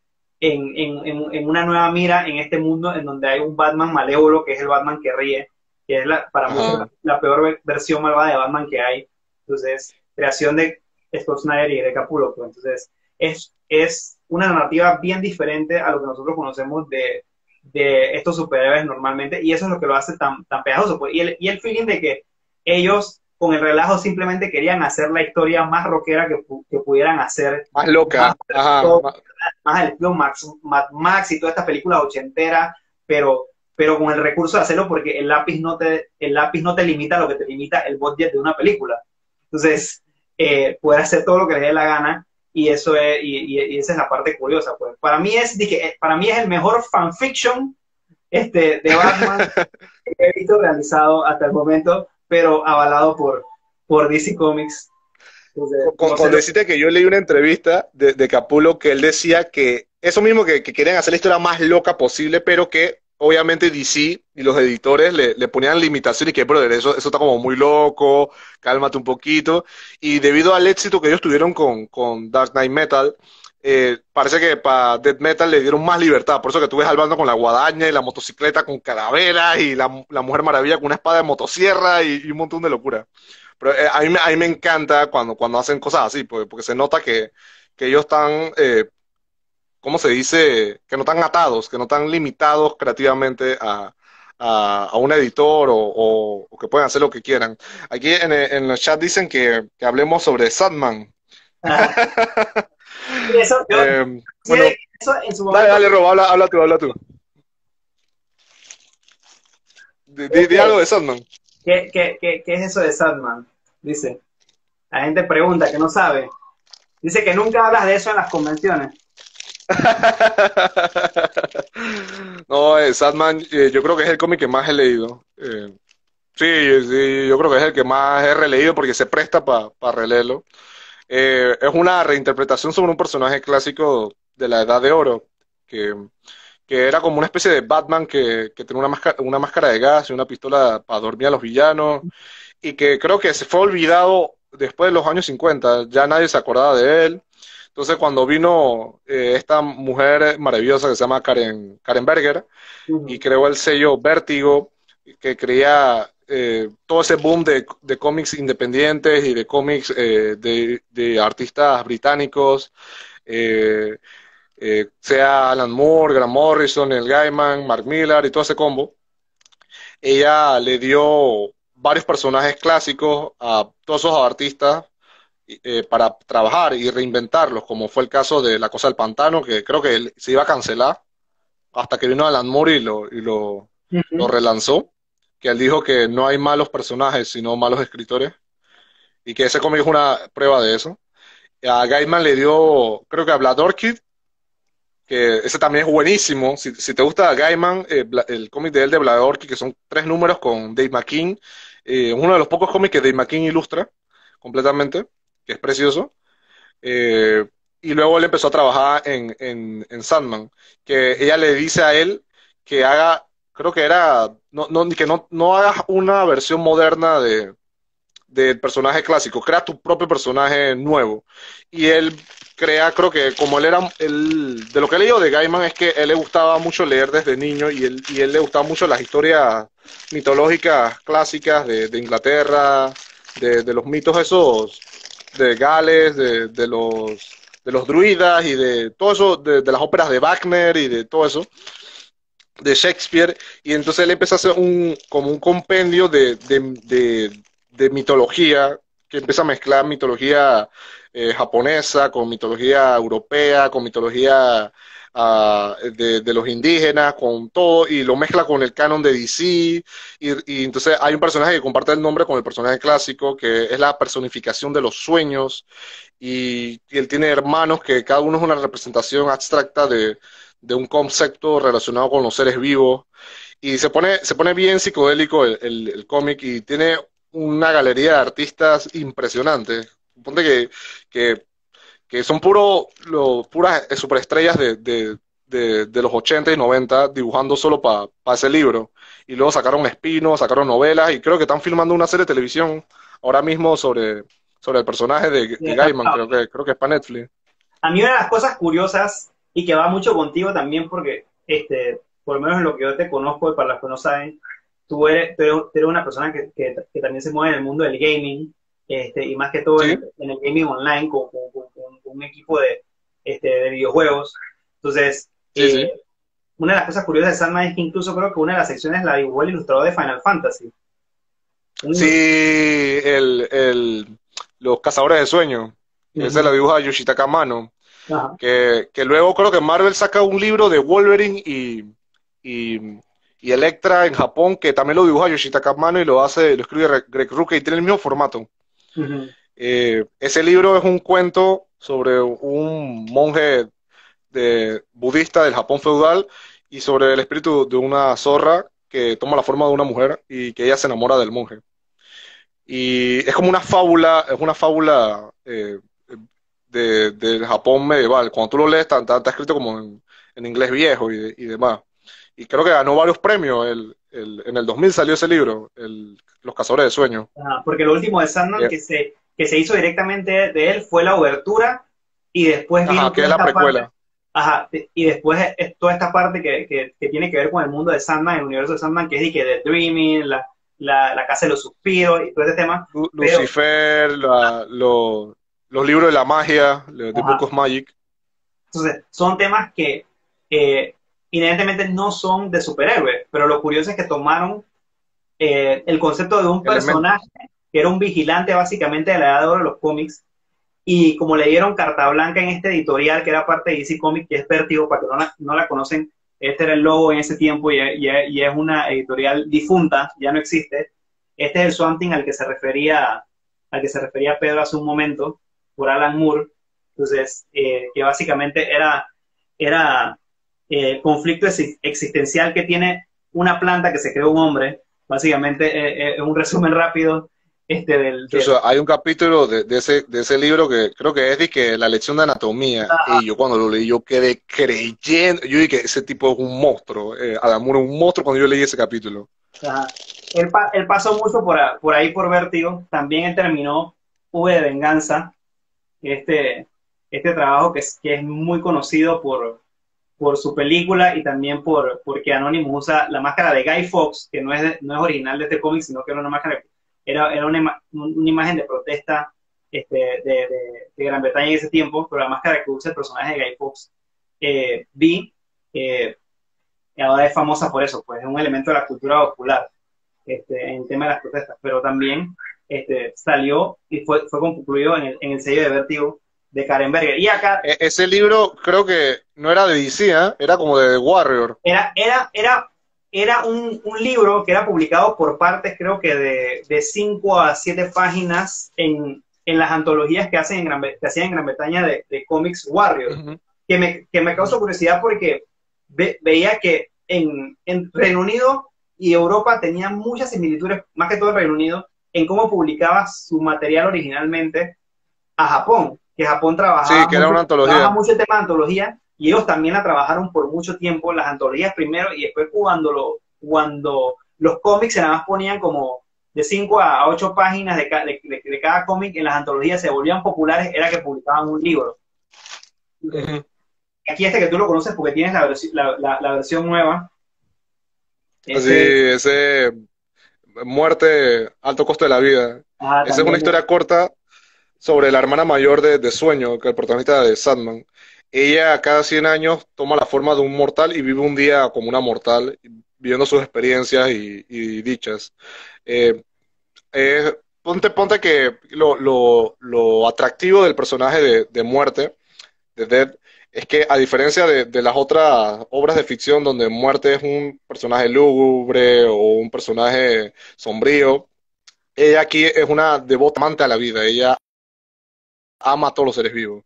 en una nueva mira en este mundo en donde hay un Batman malévolo, que es el Batman que ríe, que es para muchos Ajá. la peor versión malvada de Batman que hay. Entonces, creación de Scott Snyder y de Capullo. Pues, entonces, es una narrativa bien diferente a lo que nosotros conocemos de estos superhéroes normalmente, y eso es lo que lo hace tan pegajoso. Pues. Y el feeling de que ellos con el relajo simplemente querían hacer la historia más rockera que pudieran hacer, Más más, loca, ajá. más al estilo Mad Max y todas estas películas ochenteras, pero con el recurso de hacerlo porque el lápiz no te limita a lo que te limita el budget de una película. Entonces, poder hacer todo lo que le dé la gana, y eso es, y esa es la parte curiosa. Pues. Para mí es el mejor fanfiction de Batman que he visto realizado hasta el momento, pero avalado por DC Comics. Entonces, no sé Con decirte que yo leí una entrevista de Capullo que él decía que eso mismo que querían hacer la historia más loca posible, pero que obviamente DC y los editores le ponían limitaciones y que, brother, eso está como muy loco, cálmate un poquito. Y debido al éxito que ellos tuvieron con Dark Knight Metal, parece que para Death Metal le dieron más libertad. Por eso que tú ves al bando con la guadaña y la motocicleta con calaveras y la Mujer Maravilla con una espada de motosierra y un montón de locura. Pero a mí me encanta cuando hacen cosas así, porque se nota que ellos están, ¿cómo se dice? Que no están atados, que no están limitados creativamente a un editor o que pueden hacer lo que quieran. Aquí en el chat dicen que hablemos sobre Sandman. Ajá. Y eso, yo sé Bueno, que eso en su dale, momento, dale, Rob, habla tú, habla tú. Di ok, algo de Sandman. ¿qué es eso de Sandman? Dice, la gente pregunta que no sabe. Dice que nunca hablas de eso en las convenciones. No, Sandman, yo creo que es el cómic que más he leído. Sí, sí, yo creo que es el que más he releído porque se presta para releerlo. Es una reinterpretación sobre un personaje clásico de la Edad de Oro, que, que era como una especie de Batman que tenía una máscara de gas y una pistola para dormir a los villanos, y que creo que se fue olvidado después de los años 50, ya nadie se acordaba de él. Entonces cuando vino esta mujer maravillosa que se llama Karen Berger, y Ujú. creó el sello Vértigo, que creía todo ese boom de cómics independientes y de cómics de artistas británicos, eh, sea Alan Moore, Grant Morrison, Neil Gaiman, Mark Millar y todo ese combo. Ella le dio varios personajes clásicos a todos esos artistas para trabajar y reinventarlos, como fue el caso de La Cosa del Pantano, que creo que se iba a cancelar hasta que vino Alan Moore lo Ujú. relanzó, que él dijo que no hay malos personajes, sino malos escritores, y que ese cómic es una prueba de eso. A Gaiman le dio, creo que a Blood Orchid, que ese también es buenísimo. Si te gusta Gaiman, el cómic de él de Blood Orchid, que son 3 números con Dave McKean, uno de los pocos cómics que Dave McKean ilustra completamente, que es precioso. Eh, y luego él empezó a trabajar en Sandman, que ella le dice a él que haga, creo que era, no hagas una versión moderna del personaje clásico, crea tu propio personaje nuevo. Y él crea, creo que como de lo que he leído de Gaiman es que él le gustaba mucho leer desde niño y él le gustaba mucho las historias mitológicas clásicas de Inglaterra, de los mitos esos de Gales, de los druidas y de todo eso, de las óperas de Wagner y de todo eso, de Shakespeare, y entonces él empieza a hacer como un compendio de mitología, que empieza a mezclar mitología japonesa con mitología europea, con mitología de los indígenas, con todo, y lo mezcla con el canon de DC, y entonces hay un personaje que comparte el nombre con el personaje clásico, que es la personificación de los sueños, y él tiene hermanos que cada uno es una representación abstracta de un concepto relacionado con los seres vivos. Y se pone bien psicodélico el cómic y tiene una galería de artistas impresionantes. Ponte que, que son puras superestrellas de los 80 y 90 dibujando solo para ese libro. Y luego sacaron Espino, sacaron novelas y creo que están filmando una serie de televisión ahora mismo sobre el personaje de Gaiman, creo que es para Netflix. A mí una de las cosas curiosas y que va mucho contigo también porque, por lo menos en lo que yo te conozco y para los que no saben, tú eres una persona que también se mueve en el mundo del gaming, y más que todo en, ¿Sí? en el gaming online con un equipo de videojuegos. Entonces, Sí, sí. una de las cosas curiosas de Sandman es que incluso creo que una de las secciones la dibujó el ilustrador de Final Fantasy. Sí, Un- los cazadores de sueños, que ese lo Ujú. dibuja Yoshitaka Amano, Ajá. que luego creo que Marvel saca un libro de Wolverine y, y Electra en Japón, que también lo dibuja Yoshitaka Amano y lo escribe Greg Rucka y tiene el mismo formato. Ujú. Ese libro es un cuento sobre un monje budista del Japón feudal y sobre el espíritu de una zorra que toma la forma de una mujer y que ella se enamora del monje. Y es como es una fábula del Japón medieval. Cuando tú lo lees, está escrito como en inglés viejo y demás. Y creo que ganó varios premios. En el 2000 salió ese libro, Los Cazadores de Sueños. Ajá, porque lo último de Sandman Eh, que se hizo directamente de él fue la obertura y después ajá, vino que toda es la esta parte, precuela. ajá, y después es toda esta parte que tiene que ver con el mundo de Sandman, el universo de Sandman, que es de que The Dreaming, la Casa de los Suspiros y todo este tema, pero, Lucifer, los libros de la magia, The Book ajá, of Magic. entonces son temas que eh, inherentemente no son de superhéroes, pero lo curioso es que tomaron el concepto de un personaje Elementos. que era un vigilante básicamente de la edad de oro de los cómics. Y como le dieron carta blanca en este editorial, que era parte de DC Comics, que es Vértigo, para que no la conocen, este era el logo en ese tiempo y es una editorial difunta, ya no existe. Este es el Swamp Thing al que se refería Pedro hace un momento, por Alan Moore. Entonces, que básicamente era conflicto existencial que tiene una planta que se creó un hombre. Básicamente, es un resumen rápido del, Incluso del hay un capítulo de ese libro que creo que es de que la lección de anatomía. Y yo cuando lo leí, yo quedé creyendo. Yo dije que ese tipo es un monstruo. Alan Moore es un monstruo cuando yo leí ese capítulo. Ajá. Él pasó mucho por ahí por Vértigo. También él terminó V de Venganza, este, este trabajo que es muy conocido por su película y también porque Anonymous usa la máscara de Guy Fawkes, que no es original de este cómic, sino que era una máscara, era una imagen de protesta de Gran Bretaña en ese tiempo, pero la máscara que usa el personaje de Guy Fawkes, Vi, eh, ahora es famosa por eso, pues es un elemento de la cultura popular en el tema de las protestas, pero también salió y fue concluido en el sello de Vértigo de Karen Berger. Y acá Ese libro creo que no era de DC, ¿eh? Era como de The Warrior. era un libro que era publicado por partes, creo que de 5 a 7 páginas en las antologías que que hacían en Gran Bretaña de Comics Warrior, Ujú, que me ujú. causó curiosidad porque veía que en Reino Unido y Europa tenían muchas similitudes, más que todo el Reino Unido, en cómo publicaba su material originalmente a Japón, que Japón Sí, que era una trabaja antología. mucho el tema de antología y ellos también la trabajaron por mucho tiempo, las antologías primero y después cuando los cómics se nada más ponían como de 5 a 8 páginas de cada cómic en las antologías se volvían populares, era que publicaban un libro. Ujú. Aquí que tú lo conoces porque tienes la versión nueva. Así, Este, ese muerte, alto costo de la vida. Esa es una también. historia corta sobre la hermana mayor de Sueño, que es el protagonista de Sandman. Ella cada 100 años toma la forma de un mortal y vive un día como una mortal, viviendo sus experiencias y dichas. Eh, ponte que lo atractivo del personaje de Muerte, de Dead, es que a diferencia de las otras obras de ficción donde Muerte es un personaje lúgubre o un personaje sombrío, ella aquí es una devota amante a la vida. Ella ama a todos los seres vivos.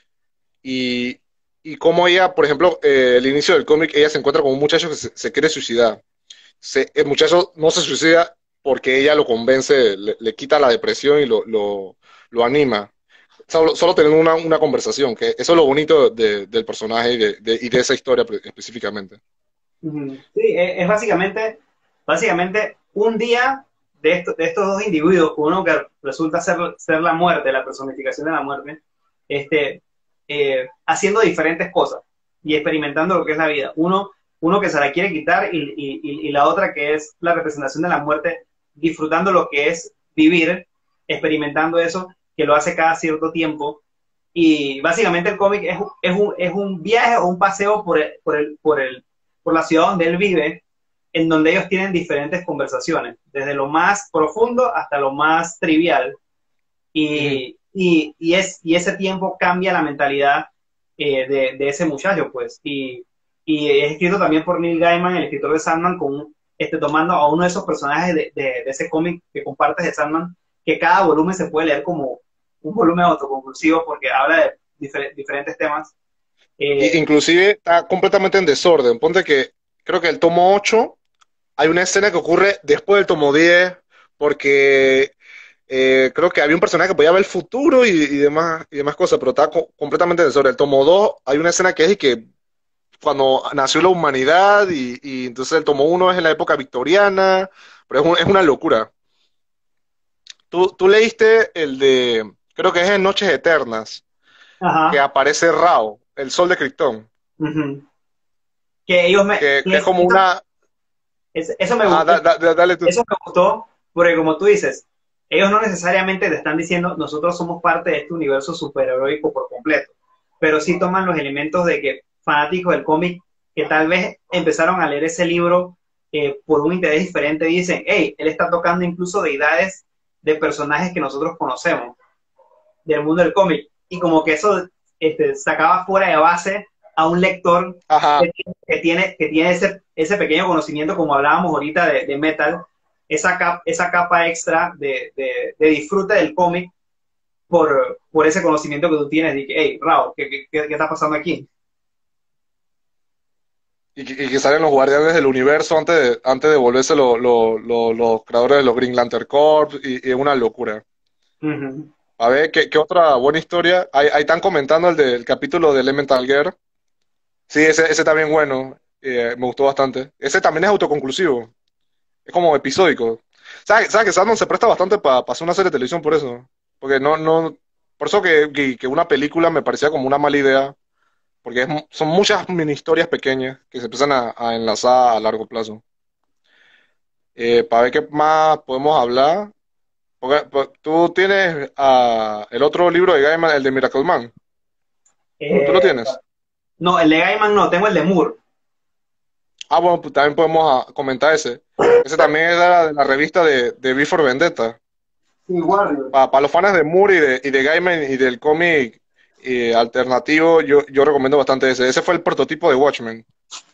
Y, y como ella, por ejemplo, el inicio del cómic, ella se encuentra con un muchacho que se quiere suicidar. El muchacho no se suicida porque ella lo convence, le quita la depresión y lo anima. Solo teniendo una conversación, que eso es lo bonito del personaje y de esa historia específicamente. Ujú. Sí, es básicamente un día de estos dos individuos, uno que resulta ser la muerte, la personificación de la muerte, haciendo diferentes cosas y experimentando lo que es la vida. Uno que se la quiere quitar y la otra que es la representación de la muerte, disfrutando lo que es vivir, experimentando eso, que lo hace cada cierto tiempo Y básicamente el cómic es un viaje o un paseo por la ciudad donde él vive, en donde ellos tienen diferentes conversaciones, desde lo más profundo hasta lo más trivial. Ujú. Y ese tiempo cambia la mentalidad de ese muchacho, pues. Y es escrito también por Neil Gaiman, el escritor de Sandman, tomando a uno de esos personajes de ese cómic que compartes de Sandman, que cada volumen se puede leer como un volumen autoconclusivo porque habla de diferentes temas. Eh, Inclusive está completamente en desorden. Ponte que creo que el tomo 8 hay una escena que ocurre después del tomo 10 porque creo que había un personaje que podía ver el futuro y demás cosas, pero está completamente en desorden. El tomo 2 hay una escena que es y que cuando nació la humanidad y entonces el tomo 1 es en la época victoriana, pero es una locura. Tú leíste el de, creo que es en Noches Eternas, que ajá. aparece Rao, el sol de Krypton, Uh-huh. Que ellos me, que es como una... eso me Ajá, gustó. dale tú. Eso me gustó porque, como tú dices, ellos no necesariamente te están diciendo nosotros somos parte de este universo superheroico por completo, pero sí toman los elementos de que fanáticos del cómic que tal vez empezaron a leer ese libro por un interés diferente dicen, hey, él está tocando incluso deidades de personajes que nosotros conocemos del mundo del cómic. Y como que eso sacaba fuera de base a un lector Ajá. que tiene ese pequeño conocimiento, como hablábamos ahorita de Metal, esa capa extra de disfrute del cómic por ese conocimiento que tú tienes. De que, hey, Rao, ¿qué está pasando aquí? Y que salen los guardianes del universo antes de volverse los creadores de los Green Lantern Corps y es una locura. Uh -huh. A ver, ¿qué otra buena historia? Ahí están comentando el del capítulo de Elemental Gear. Sí, ese también bueno. Me gustó bastante. Ese también es autoconclusivo. Es como episódico. ¿Sabes que Sandman se presta bastante para hacer una serie de televisión por eso? Porque no, por eso que una película me parecía como una mala idea, porque son muchas mini historias pequeñas que se empiezan a enlazar a largo plazo. Para ver qué más podemos hablar. Porque, pues, tú tienes el otro libro de Gaiman, el de Miracle Man. Tú lo eh, tienes. no, el de Gaiman no, tengo el de Moore. Ah, bueno, pues también podemos comentar ese. Ese también es de la revista de V for Vendetta. Sí, Warrior. Para los fans de Moore y de Gaiman y del cómic alternativo, yo recomiendo bastante ese. Ese fue el prototipo de Watchmen.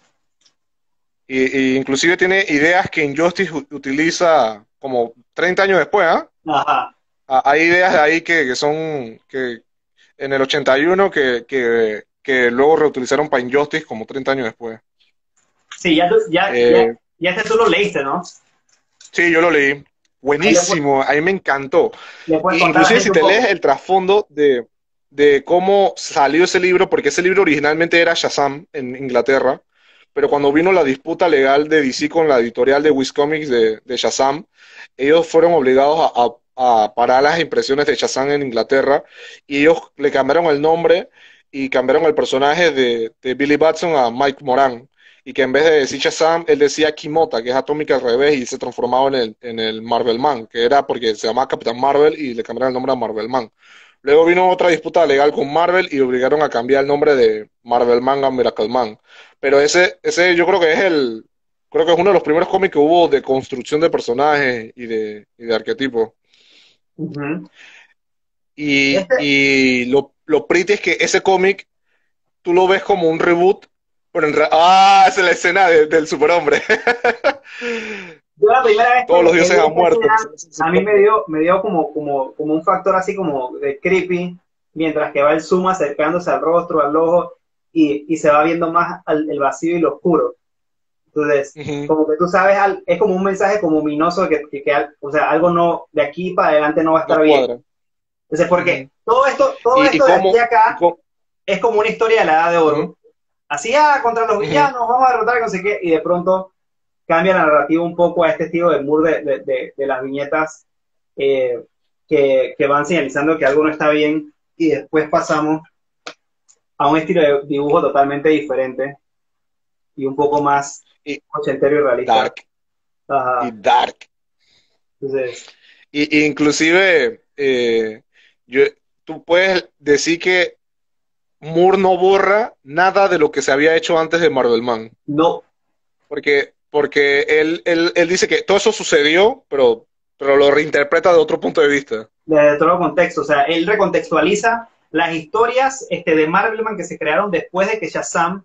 Y inclusive tiene ideas que Injustice utiliza como 30 años después, ¿ah? Ajá. Hay ideas de ahí que son que en el 81 que luego reutilizaron para Injustice como 30 años después. Sí, Eh, ya este tú lo leíste, ¿no? sí, yo lo leí. Ahí Buenísimo, a mí me encantó. le puedes contar a la Inclusive si gente un te lees poco. el trasfondo de cómo salió ese libro, porque ese libro originalmente era Shazam en Inglaterra, pero cuando vino la disputa legal de DC con la editorial de Wiz Comics de Shazam, ellos fueron obligados a parar las impresiones de Shazam en Inglaterra y ellos le cambiaron el nombre y cambiaron el personaje de Billy Batson a Mike Moran. Y que en vez de decir Shazam, él decía Kimota, que es atómica al revés, y se transformaba en el Marvel Man, que era porque se llamaba Capitán Marvel y le cambiaron el nombre a Marvel Man. Luego vino otra disputa legal con Marvel y obligaron a cambiar el nombre de Marvel Man a Miracle Man. Pero ese yo creo que es uno de los primeros cómics que hubo de construcción de personajes y de arquetipos. Ujú. Este, Y lo pretty es que ese cómic tú lo ves como un reboot, pero ¡ah! Es la escena del superhombre. yo la primera vez Todos los que dioses vi han esta muerto. escena, a mí me dio como un factor así como de creepy, mientras que va el zoom acercándose al rostro, al ojo, y se va viendo más el vacío y lo oscuro. Entonces, Ujú. como que tú sabes, es como un mensaje como ominoso o sea, algo no, de aquí para adelante no va a No estar bien. cuadra. Entonces, porque Ujú. todo Y esto de aquí cómo, a acá es como una historia de la Edad de ujú, Oro. Así, contra los ujú. villanos, vamos a derrotar, no sé qué, y de pronto cambia la narrativa un poco a este estilo de Moore de las viñetas eh, que van señalizando que algo no está bien, y después pasamos a un estilo de dibujo totalmente diferente y un poco más Y ochentero y realista. dark, y Ajá. dark. Entonces, Y inclusive, yo, tú puedes decir que Moore no borra nada de lo que se había hecho antes de Marvel Man. No, Porque él dice que todo eso sucedió, pero lo reinterpreta de otro punto de vista. desde todo contexto, o sea, él recontextualiza las historias de Marvelman que se crearon después de que Shazam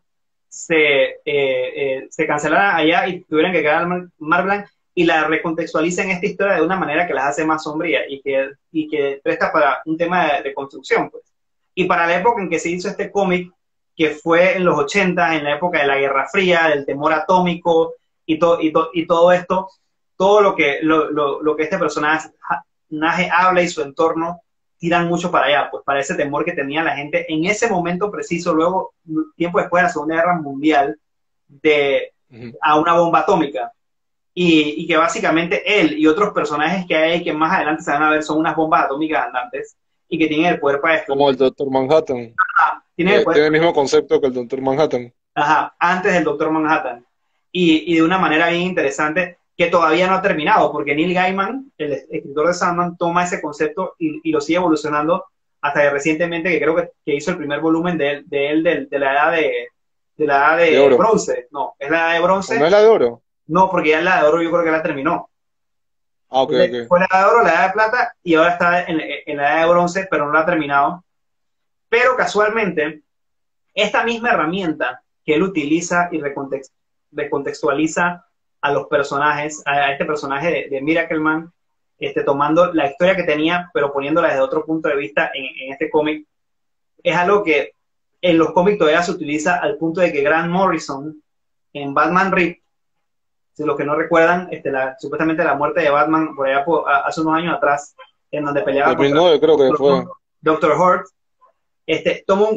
se cancelara allá y tuvieran que crear Marvelman y la recontextualiza en esta historia de una manera que las hace más sombría y que presta para un tema de construcción, pues. Y para la época en que se hizo este cómic, que fue en los 80, en la época de la Guerra Fría, del temor atómico y todo esto, todo lo que este personaje habla y su entorno tiran mucho para allá, pues para ese temor que tenía la gente en ese momento preciso, luego, tiempo después de la Segunda Guerra Mundial, Ujú. a una bomba atómica. Y que básicamente él y otros personajes que hay que más adelante se van a ver son unas bombas atómicas andantes y que tienen el poder para destruir. Como el Doctor Manhattan. Tienen el poder, Tiene el mismo concepto que el Doctor Manhattan. ajá, antes del Doctor Manhattan. Y de una manera bien interesante que todavía no ha terminado, porque Neil Gaiman, el escritor de Sandman, toma ese concepto y lo sigue evolucionando hasta que recientemente, que creo que hizo el primer volumen de la edad de la edad De de oro. bronce. No, es la edad de ¿O no bronce. es la de oro? No, porque ya la de oro yo creo que la terminó. Ah, ok, ok. Fue la edad de oro, la edad de plata y ahora está en la edad de bronce, pero no la ha terminado. Pero casualmente, esta misma herramienta que él utiliza y recontextualiza a los personajes, a este personaje de Miracle Man, tomando la historia que tenía, pero poniéndola desde otro punto de vista en este cómic, es algo que en los cómics todavía se utiliza al punto de que Grant Morrison en Batman Rip, si los que no recuerdan, supuestamente la muerte de Batman por allá hace unos años atrás, en donde peleaba contra 2009 creo que fue. Doctor Hurt, toma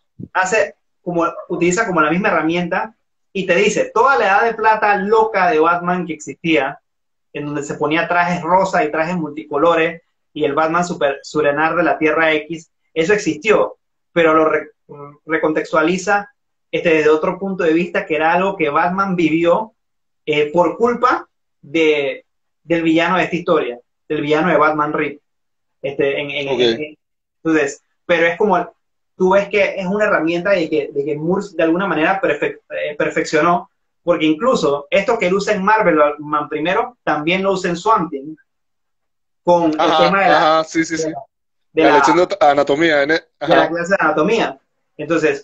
utiliza como la misma herramienta y te dice toda la edad de plata loca de Batman que existía, en donde se ponía trajes rosa y trajes multicolores y el Batman super surenar de la Tierra X, eso existió, pero lo recontextualiza desde otro punto de vista, que era algo que Batman vivió por culpa del villano de esta historia, del villano de Batman Rip. Ok. Entonces, pero es como, tú ves que es una herramienta de que Moore de alguna manera perfeccionó, porque incluso esto que él usa en Marvel Man primero, también lo usa en Swamp Thing, con el Ajá, tema ajá, sí, sí, de sí. la, de La la, lección de anatomía. de la Ajá. clase de anatomía. Entonces,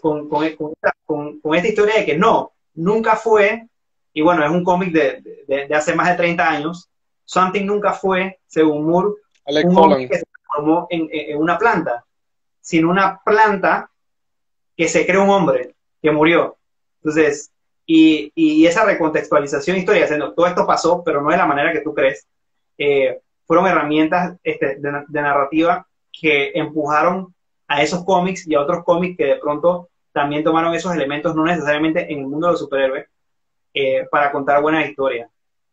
con esta historia de que no, nunca fue, y bueno, es un cómic de hace más de 30 años, Something nunca fue, según Moore, Alec un hombre Holland. que se transformó en una planta, sino una planta que se creó un hombre que murió. Entonces, y esa recontextualización histórica, diciendo, todo esto pasó, pero no de la manera que tú crees, fueron herramientas de narrativa que empujaron a esos cómics y a otros cómics que de pronto también tomaron esos elementos, no necesariamente en el mundo de los superhéroes, para contar buenas historias.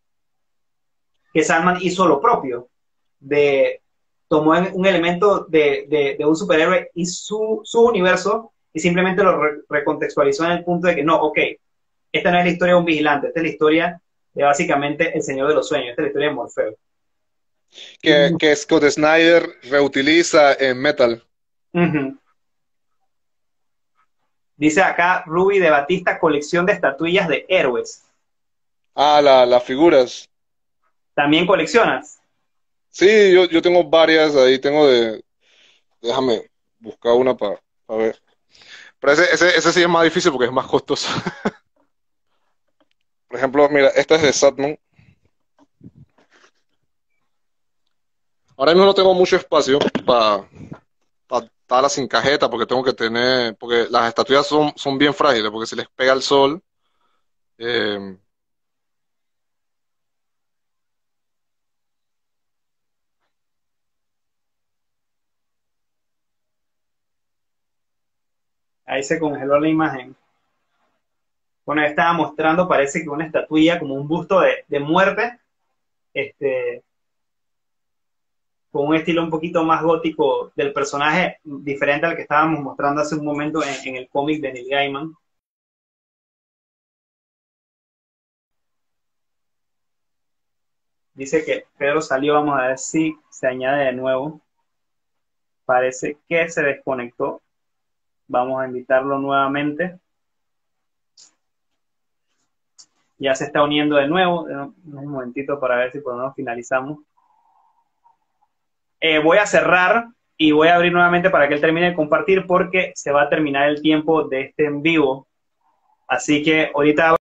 Que Sandman hizo lo propio, de tomó un elemento de un superhéroe y su universo y simplemente lo recontextualizó en el punto de que no, ok, esta no es la historia de un vigilante, esta es la historia de básicamente el Señor de los Sueños, esta es la historia de Morfeo. Y, Que Scott Snyder reutiliza en Metal. uh-huh. Dice acá Ruby de Batista, colección de estatuillas de héroes. Ah, las figuras. ¿También coleccionas? Sí, yo tengo varias ahí. Déjame buscar una para ver. Pero ese sí es más difícil porque es más costoso. Por ejemplo, mira, esta es de Satman. Ahora mismo no tengo mucho espacio para estarla sin cajeta porque tengo que tener, porque las estatuillas son bien frágiles porque si les pega el sol. eh, Ahí se congeló la imagen. Bueno, estaba mostrando, parece que una estatuilla como un busto de muerte, este, con un estilo un poquito más gótico del personaje, diferente al que estábamos mostrando hace un momento en el cómic de Neil Gaiman. Dice que Pedro salió, vamos a ver si se añade de nuevo. Parece que se desconectó. Vamos a invitarlo nuevamente. Ya se está uniendo de nuevo. Un momentito para ver si por lo menos finalizamos. Voy a cerrar y voy a abrir nuevamente para que él termine de compartir porque se va a terminar el tiempo de este en vivo. Así que ahorita